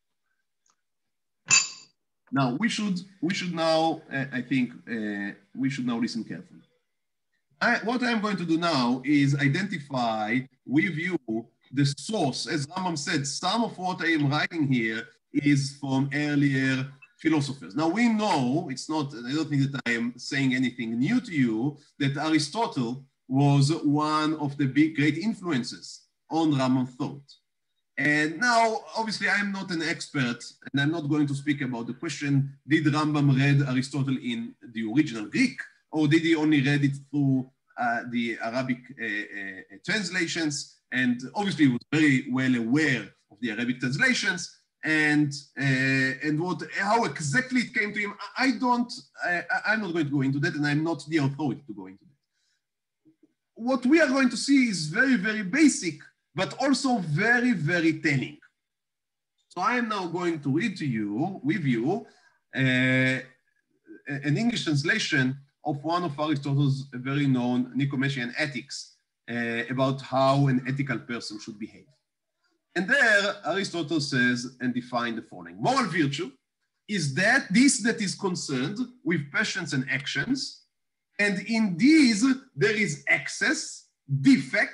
Now we should we should now uh, I think uh, we should now listen carefully. I, what I'm going to do now is identify with you the source. As Rambam said, some of what I am writing here is from earlier philosophers. Now we know, it's not, I don't think that I am saying anything new to you, that Aristotle was one of the big, great influences on Rambam thought. And now, obviously, I'm not an expert, and I'm not going to speak about the question, did Rambam read Aristotle in the original Greek, or did he only read it through uh, the Arabic uh, uh, translations? And obviously, he was very well aware of the Arabic translations, and uh, and what how exactly it came to him. I don't. I, I'm not going to go into that, and I'm not the authority to go into that. What we are going to see is very, very basic, but also very, very telling. So I am now going to read to you, with you, uh, an English translation of one of Aristotle's very known Nicomachean Ethics uh, about how an ethical person should behave. And there Aristotle says and defines the following. Moral virtue is that this that is concerned with passions and actions, and in these there is excess, defect,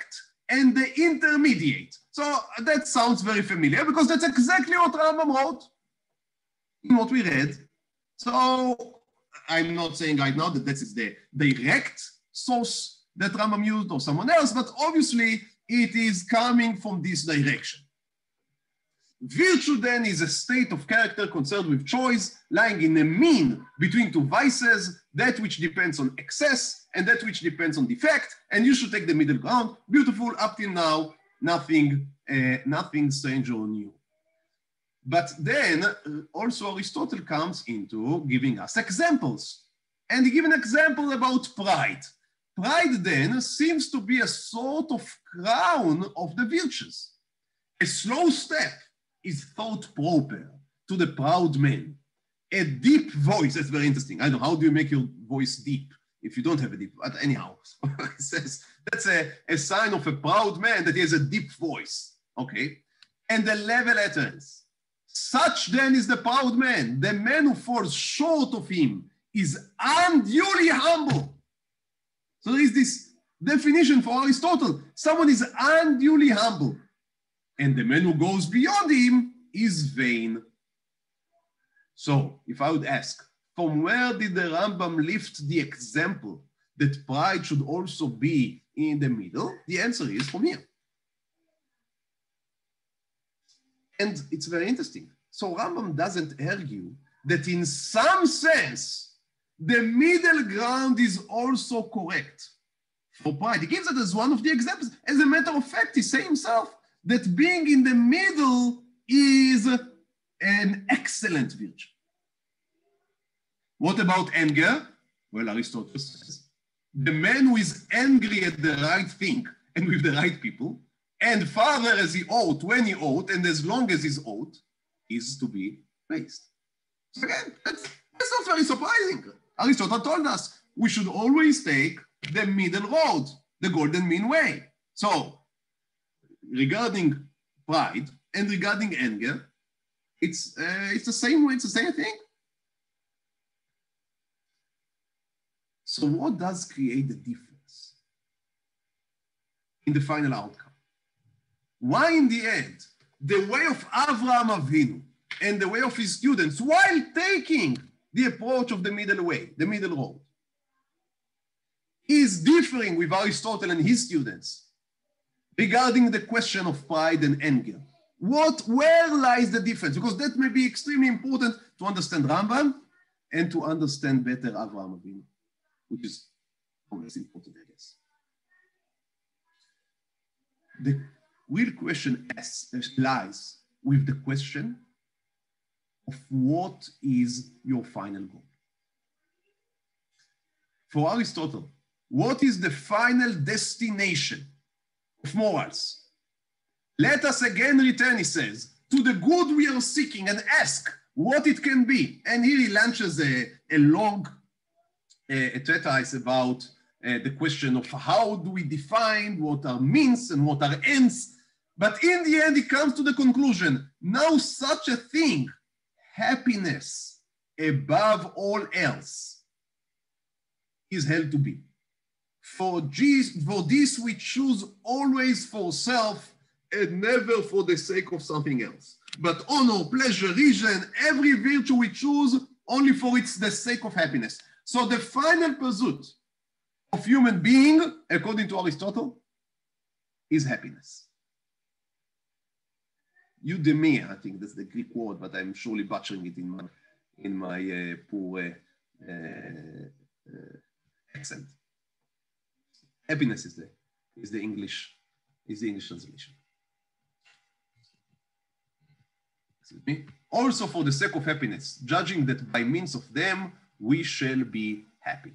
and the intermediate. So that sounds very familiar because that's exactly what Rambam wrote in what we read. So I'm not saying right now that this is the direct source that Rambam used or someone else, but obviously it is coming from this direction. Virtue then is a state of character concerned with choice, lying in a mean between two vices, that which depends on excess and that which depends on defect, and you should take the middle ground. Beautiful, up till now, nothing, uh, nothing strange or new. But then uh, also Aristotle comes into giving us examples. And he gives an example about pride. Pride then seems to be a sort of crown of the virtues. A slow step is thought proper to the proud man. A deep voice, that's very interesting. I don't know, how do you make your voice deep if you don't have a deep, but anyhow, it says that's a, a sign of a proud man that he has a deep voice, okay? And the level utterance. Such then is the proud man. The man who falls short of him is unduly humble. So there is this definition for Aristotle. Someone is unduly humble. And the man who goes beyond him is vain. So, if I would ask, from where did the Rambam lift the example that pride should also be in the middle? The answer is from here. And it's very interesting. So Rambam doesn't argue that in some sense, the middle ground is also correct for pride. He gives it as one of the examples. As a matter of fact, he says himself that being in the middle is an excellent virtue. What about anger? Well, Aristotle says, the man who is angry at the right thing and with the right people, and farther as he ought, when he ought, and as long as he's ought, is to be praised. So again, that's, that's not very surprising. Aristotle told us we should always take the middle road, the golden mean way. So, regarding pride and regarding anger, it's, uh, it's the same way, it's the same thing. So what does create the difference in the final outcome? Why in the end, the way of Avraham Avinu and the way of his students, while taking the approach of the middle way, the middle road, is differing with Aristotle and his students regarding the question of pride and anger? What, where lies the difference? Because that may be extremely important to understand Rambam and to understand better Avraham Avinu, which is always important, I guess. The real question lies with the question of what is your final goal. For Aristotle, what is the final destination of morals? Let us again return, he says, to the good we are seeking and ask what it can be. And here he launches a, a long a, a treatise about uh, the question of how do we define what are means and what are ends. But in the end, he comes to the conclusion, now such a thing, happiness above all else, is held to be. For, Jesus, for this we choose always for self and never for the sake of something else. But honor, pleasure, reason, every virtue we choose only for its the sake of happiness. So the final pursuit of human being, according to Aristotle, is happiness. Eudaimonia, I think that's the Greek word, but I'm surely butchering it in my, in my uh, poor uh, uh, accent. Happiness is the, is the English, is the English translation. Excuse me. Also for the sake of happiness, judging that by means of them we shall be happy.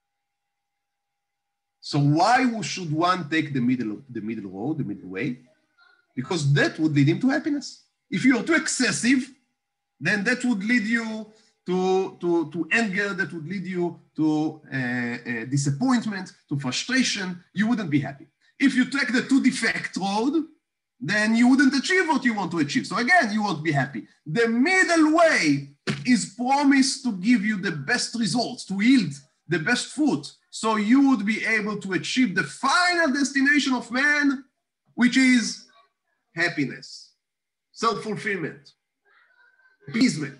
So why should one take the middle, the middle road, the middle way? Because that would lead him to happiness. If you are too excessive, then that would lead you to, to, to anger, that would lead you to uh, uh, disappointment, to frustration. You wouldn't be happy. If you take the two defect road, then you wouldn't achieve what you want to achieve. So again, you won't be happy. The middle way is promised to give you the best results, to yield the best fruit. So you would be able to achieve the final destination of man, which is happiness, self-fulfillment, appeasement.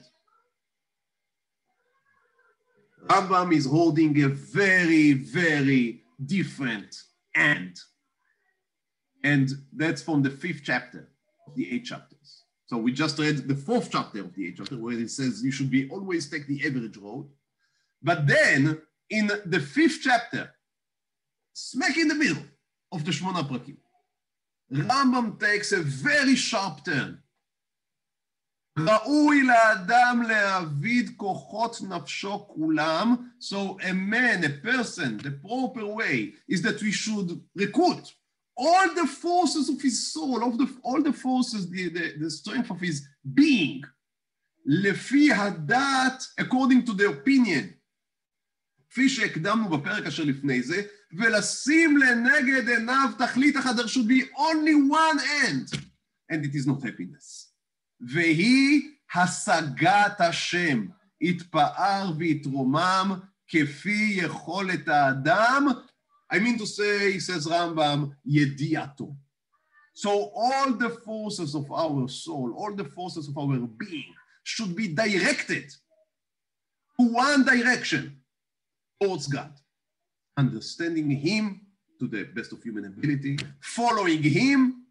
Rambam is holding a very, very different end. And that's from the fifth chapter of the eight chapters. So we just read the fourth chapter of the eight chapter where it says you should be always take the average road. But then in the fifth chapter, smack in the middle of the Shmona Prakim, Rambam takes a very sharp turn. ראוי לאדם להעביד כוחות נפשו כולם. So a man, a person, the proper way is that we should recruit all the forces of his soul, of the, all the forces, the, the, the strength of his being, לפי הדעת, according to the opinion, כפי שהקדמנו בפרק אשר לפני זה, ולשים לנגד עיניו תכלית אחת, there should be only one end, and it is not happiness. והיא השגת השם, יתפאר ויתרומם כפי יכולת האדם. I mean to say, says Rambam, ידיעתו. So all the forces of our soul, all the forces of our being should be directed to one direction, towards God. Understanding Him to the best of human ability, following Him,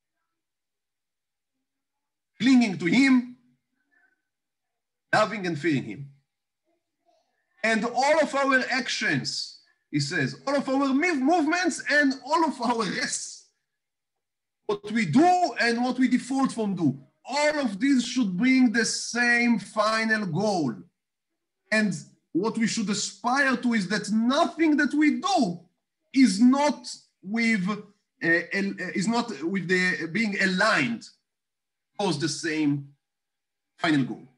clinging to Him, loving and fearing Him. And all of our actions, he says, all of our movements and all of our rests, what we do and what we default from do, all of these should bring the same final goal. And what we should aspire to is that nothing that we do is not with, uh, is not with the being aligned towards the same final goal.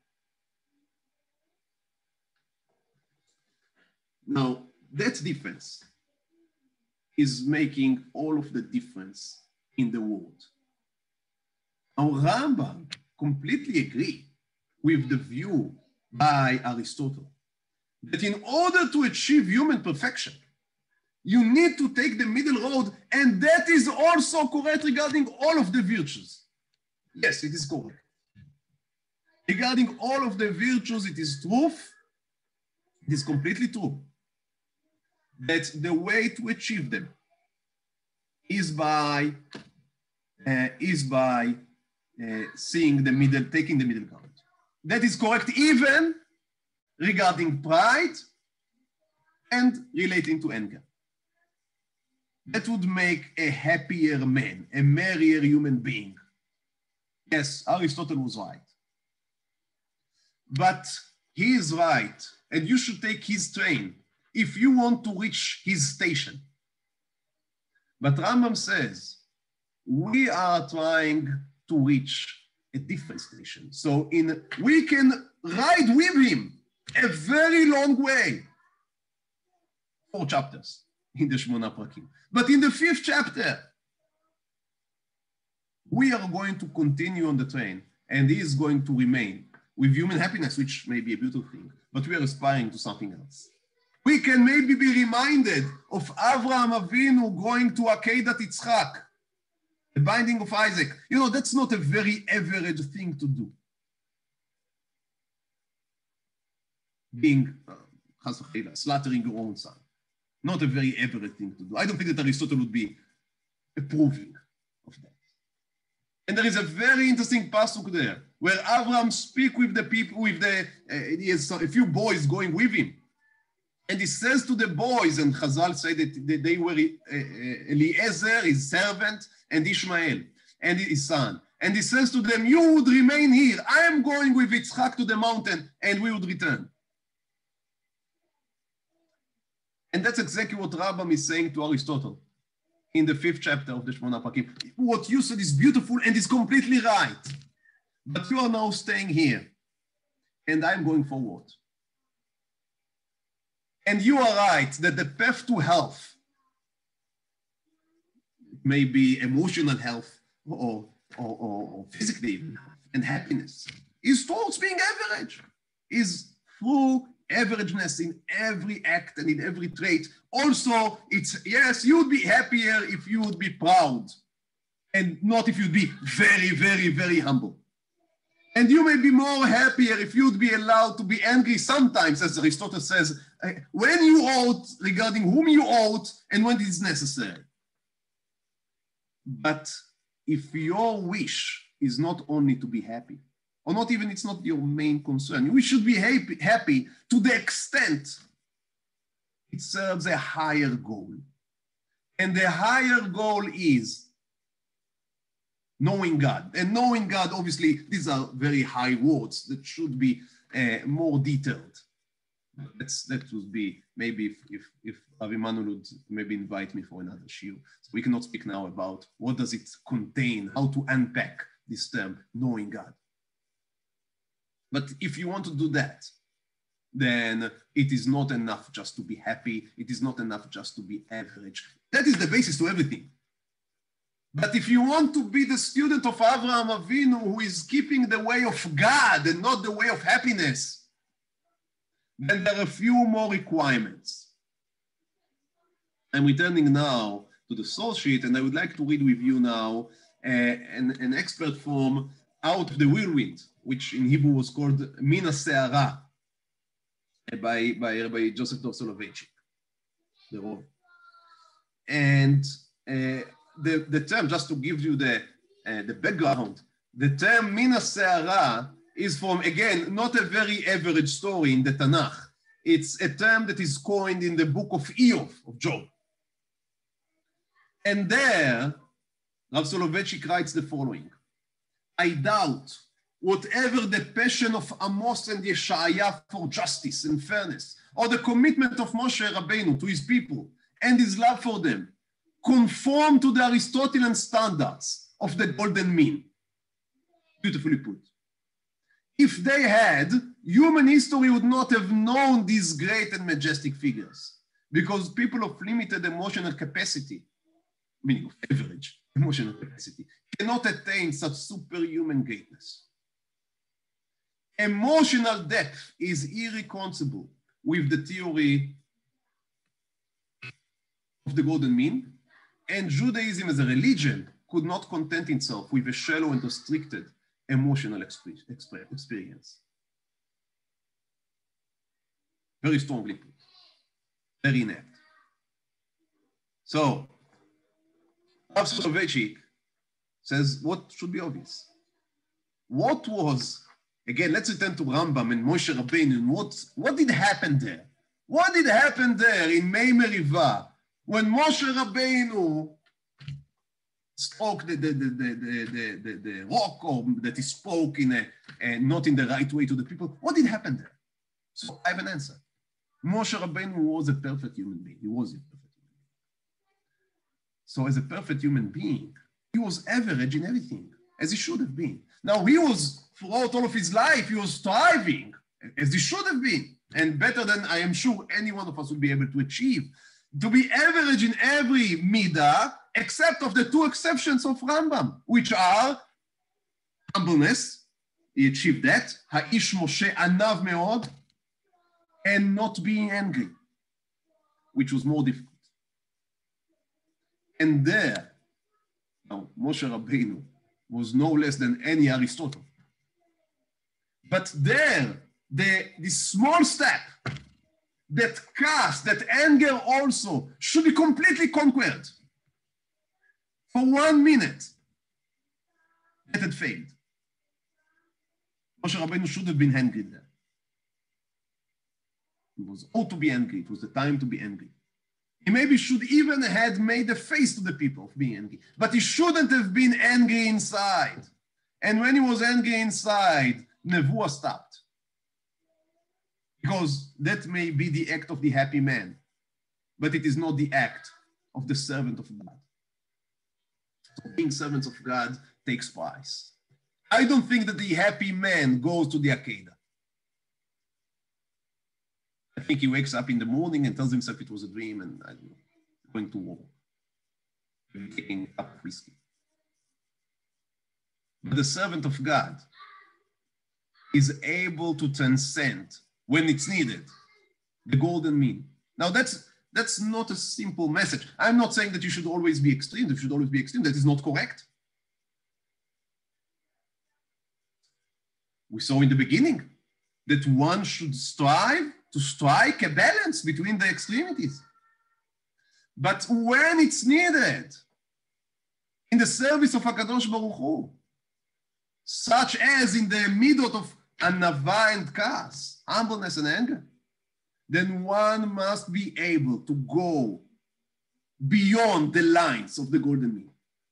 Now, that difference is making all of the difference in the world. Now, Rambam completely agree with the view by Aristotle that in order to achieve human perfection, you need to take the middle road, and that is also correct regarding all of the virtues. Yes, it is correct. Regarding all of the virtues, it is truth. It is completely true that the way to achieve them is by uh, is by uh, seeing the middle, taking the middle ground. That is correct even regarding pride and relating to anger. That would make a happier man, a merrier human being. Yes, Aristotle was right. But he is right, and you should take his train if you want to reach his station. But Rambam says, we are trying to reach a different station. So in we can ride with him a very long way. Four chapters in the Shmona Prakim. But in the fifth chapter, we are going to continue on the train, and he is going to remain with human happiness, which may be a beautiful thing, but we are aspiring to something else. We can maybe be reminded of Avraham Avinu going to Akedat Yitzchak, the binding of Isaac. You know, that's not a very average thing to do. Being, uh, slaughtering your own son. Not a very average thing to do. I don't think that Aristotle would be approving of that. And there is a very interesting pasuk there, where Avraham speaks with the people, with the, uh, he has a few boys going with him. And he says to the boys, and Chazal say that they were uh, Eliezer, his servant, and Ishmael, and his son. And he says to them, you would remain here. I am going with Yitzchak to the mountain, and we would return. And that's exactly what Rambam is saying to Aristotle in the fifth chapter of the Shmona Prakim. What you said is beautiful and is completely right. But you are now staying here, and I'm going forward. And you are right that the path to health, may be emotional health or, or, or, or physically and happiness, is towards being average, is through averageness in every act and in every trait. Also, it's, yes, you would be happier if you would be proud and not if you'd be very, very, very humble. And you may be more happier if you'd be allowed to be angry sometimes, as Aristotle says, when you ought, regarding whom you ought, and when it is necessary. But if your wish is not only to be happy, or not even, it's not your main concern, we should be happy, happy to the extent it serves a higher goal. And the higher goal is knowing God. And knowing God, obviously, these are very high words that should be uh, more detailed. That's, that would be, maybe if, if, if Rav Emanuel would maybe invite me for another shiur. So we cannot speak now about what does it contain, how to unpack this term, knowing God. But if you want to do that, then it is not enough just to be happy. It is not enough just to be average. That is the basis to everything. But if you want to be the student of Avraham Avinu who is keeping the way of God and not the way of happiness, then there are a few more requirements. I'm returning now to the source sheet, and I would like to read with you now uh, an, an expert form out of the whirlwind, which in Hebrew was called Min HaSe'ara, by, by Rabbi Joseph Dov Soloveitchik, the Rov. And uh, the, the term, just to give you the, uh, the background, the term Min HaSe'ara is from, again, not a very average story in the Tanakh. It's a term that is coined in the book of Eov, of Job. And there, Rav Soloveitchik writes the following: I doubt whatever the passion of Amos and Yeshaya for justice and fairness, or the commitment of Moshe Rabbeinu to his people and his love for them, conform to the Aristotelian standards of the golden mean. Beautifully put. If they had, human history would not have known these great and majestic figures, because people of limited emotional capacity, meaning of average emotional capacity, cannot attain such superhuman greatness. Emotional depth is irreconcilable with the theory of the golden mean, and Judaism as a religion could not content itself with a shallow and restricted emotional experience. Very strongly put, very inept. So, Rav Soloveitchik says what should be obvious. What was, again, let's return to Rambam and Moshe Rabbeinu, and what, what did happen there? What did happen there in Mei Meriva when Moshe Rabbeinu spoke the, the, the, the, the, the, the rock, or that he spoke in a, uh, not in the right way to the people? What did happen there? So I have an answer. Moshe Rabbeinu was a perfect human being. He was a perfect human being. So as a perfect human being, he was average in everything, as he should have been. Now he was, throughout all of his life, he was striving, as he should have been, and better than I am sure any one of us would be able to achieve, to be average in every midah, except of the two exceptions of Rambam, which are humbleness, he achieved that, Ha'ish Moshe anav meod, and not being angry, which was more difficult. And there, now Moshe Rabbeinu was no less than any Aristotle. But there, the, the small step, that cast, that anger also, should be completely conquered. For one minute, that had failed. Moshe Rabbeinu should have been angry there. It was ought to be angry. It was the time to be angry. He maybe should even have made a face to the people of being angry, but he shouldn't have been angry inside. And when he was angry inside, Nevuah stopped. Because that may be the act of the happy man, but it is not the act of the servant of God. So being servants of God takes price. I don't think that the happy man goes to the Akedah. I think he wakes up in the morning and tells himself it was a dream and I don't know, going to war, taking up whiskey. But the servant of God is able to transcend, when it's needed, the golden mean. Now that's that's not a simple message. I'm not saying that you should always be extreme, that you should always be extreme. That is not correct. We saw in the beginning that one should strive to strike a balance between the extremities. But when it's needed, in the service of HaKadosh Baruch Hu, such as in the midot of anava and kas, humbleness and anger, then one must be able to go beyond the lines of the golden mean.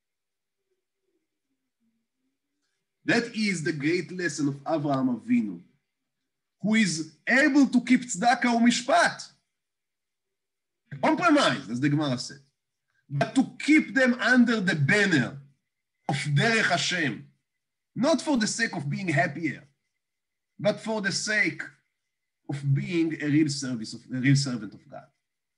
That is the great lesson of Avraham Avinu, who is able to keep tzedakah u'mishpat, compromise, as the Gemara said, but to keep them under the banner of Derech Hashem, not for the sake of being happier, but for the sake of being a real service of a real servant of God.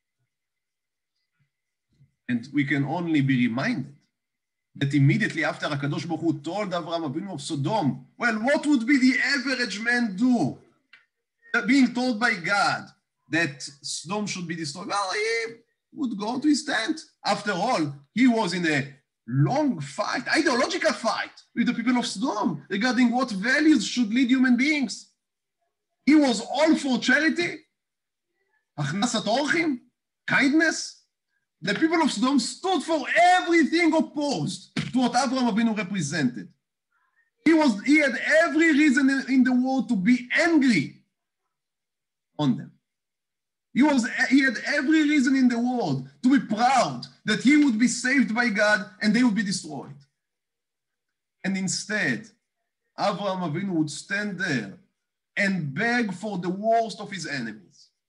And we can only be reminded that immediately after HaKadosh Baruch Hu told Avraham Avinu of Sodom, well, what would be the average man do? Being told by God that Sodom should be destroyed. Well, he would go to his tent. After all, he was in a long fight, ideological fight with the people of Sodom regarding what values should lead human beings. He was all for charity, achnasat orchim, kindness. The people of Sodom stood for everything opposed to what Avraham Avinu represented. He, was, he had every reason in the world to be angry on them. He, was, he had every reason in the world to be proud that he would be saved by God and they would be destroyed. And instead, Avraham Avinu would stand there and beg for the worst of his enemies.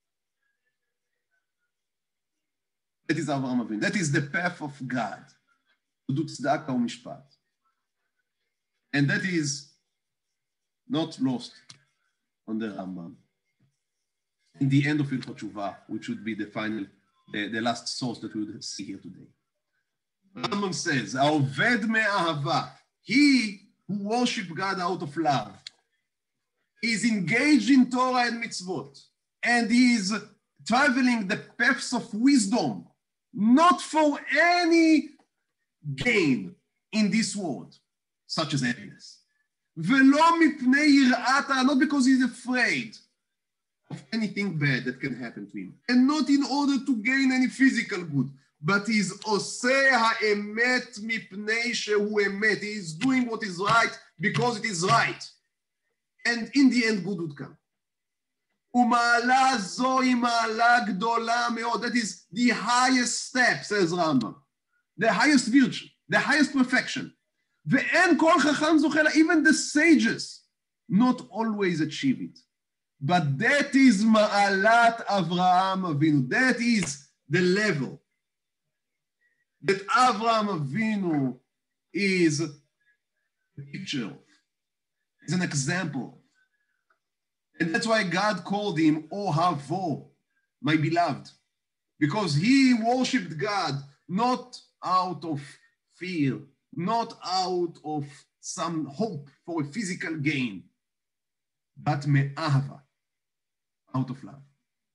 That is Avraham Avinu. That is the path of God, to do tzedakah u'mishpat. And that is not lost on the Rambam. In the end of Hilchot Teshuvah, which would be the final, the, the last source that we would see here today. Rambam says, Ha'oved me'ahava, he who worships God out of love, is engaged in Torah and mitzvot, and he is traveling the paths of wisdom, not for any gain in this world, such as happiness. Velo mipnei yirata, not because he's afraid of anything bad that can happen to him, and not in order to gain any physical good, but he's oseh ha'emet mipnei shehu emet. He is doing what is right because it is right, and in the end, good would come. Uma'ala zoi ma'ala gdola me'od. That is the highest step, says Rambam. The highest virtue, the highest perfection. Ve'en kol chacham zochela, even the sages not always achieve it. But that is ma'alat Avraham Avinu. That is the level that Avraham Avinu is a picture of, is an example. And that's why God called him Ohavo, my beloved, because he worshipped God not out of fear, not out of some hope for a physical gain, but me'ahava, out of love.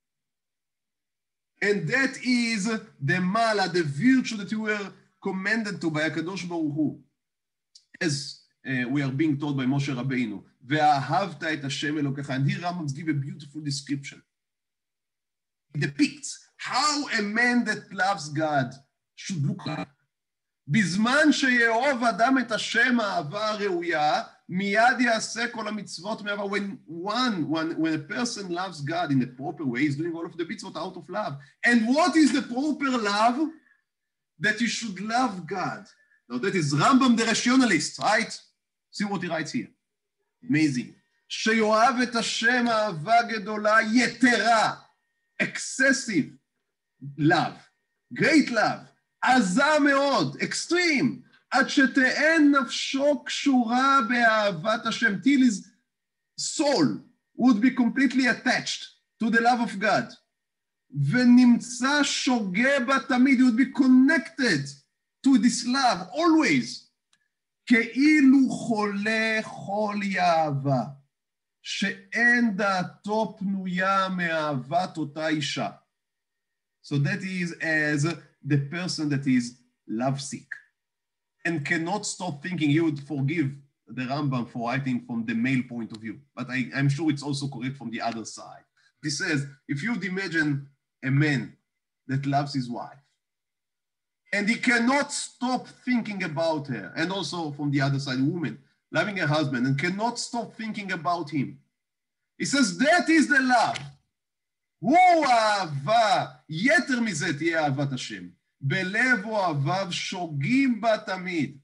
And that is the mala, the virtue that you were commanded to by HaKadosh Baruch Hu, as uh, we are being told by Moshe Rabbeinu. ואהבת את השם אלוקיך. And here Rambam gives a beautiful description. It depicts how a man that loves God should look like. בזמן שיאהוב אדם את השם האהבה הראויה, מיד יעשה כל המצוות מאהבה. When one, when, when a person loves God in the proper way, he's doing all of the mitzvot out of love. And what is the proper love? That you should love God. Now that is Rambam the rationalist, right? See what he writes here. Amazing. שיואב את השם אהבה גדולה יתרה, excessive love, great love, עזה מאוד, extreme, עד שתהן נפשו קשורה באהבת השם, till his soul would be completely attached to the love of God, ונמצא שוגה בה תמיד, he would be connected to this love, always, כאילו חולה חולי אהבה, שאין דעתו פנויה מאהבת אותה אישה. So that is as the person that is lovesick and cannot stop thinking he would forgive the Rambam for writing from the male point of view, but I, I'm sure it's also correct from the other side. He says, if you'd imagine a man that loves his wife, and he cannot stop thinking about her, and also from the other side, a woman loving her husband and cannot stop thinking about him. He says, that is the love. הוא אהבה, יתר מזה תהיה אהבת השם. בלב אוהביו שוגים בה תמיד.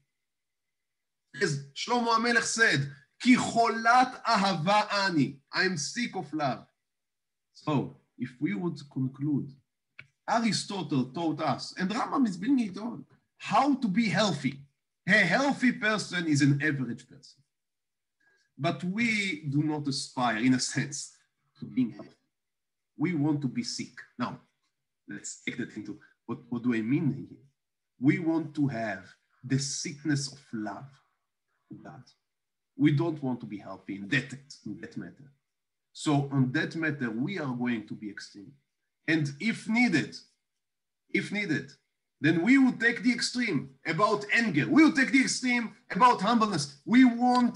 As Shlomo HaMelech said, כי חולת אהבה אני. I'm sick of love. So, if we would conclude, Aristotle taught us, and Rambam is bringing it on, how to be healthy. A healthy person is an average person. But we do not aspire, in a sense, to being healthy. We want to be sick. Now, let's take that into, what, what do I mean here? We want to have the sickness of love to God. We don't want to be healthy in that, in that matter. So on that matter, we are going to be extreme. And if needed, if needed, then we will take the extreme about anger. We will take the extreme about humbleness. We won't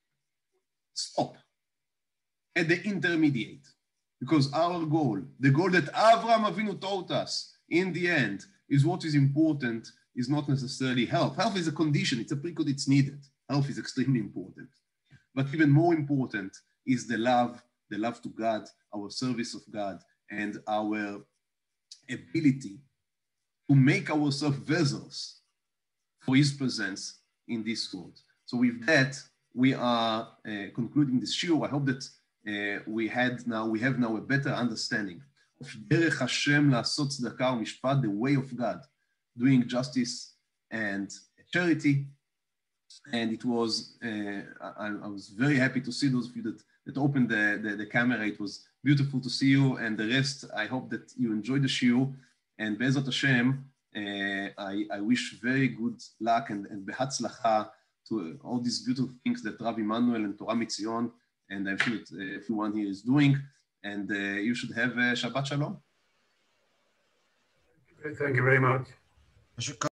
stop at the intermediate. Because our goal, the goal that Avraham Avinu taught us in the end, is what is important, is not necessarily health. Health is a condition, it's a precondition, it's needed. Health is extremely important. But even more important is the love, the love to God, our service of God, and our ability to make ourselves vessels for His presence in this world. So with that, we are uh, concluding this shiur. I hope that Uh, we had now, we have now a better understanding of Derech Hashem לעשות צדקה ומשפט, the way of God, doing justice and charity. And it was, uh, I, I was very happy to see those of you that, that opened the, the, the camera. It was beautiful to see you, and the rest, I hope that you enjoyed the shiur. And Be'ezrat Hashem, uh, I, I wish very good luck and, and behatzlacha to all these beautiful things that Rav Emmanuel and Torah Mitzion and I'm sure that uh, everyone here is doing, and uh, you should have uh, Shabbat Shalom. Thank you very much.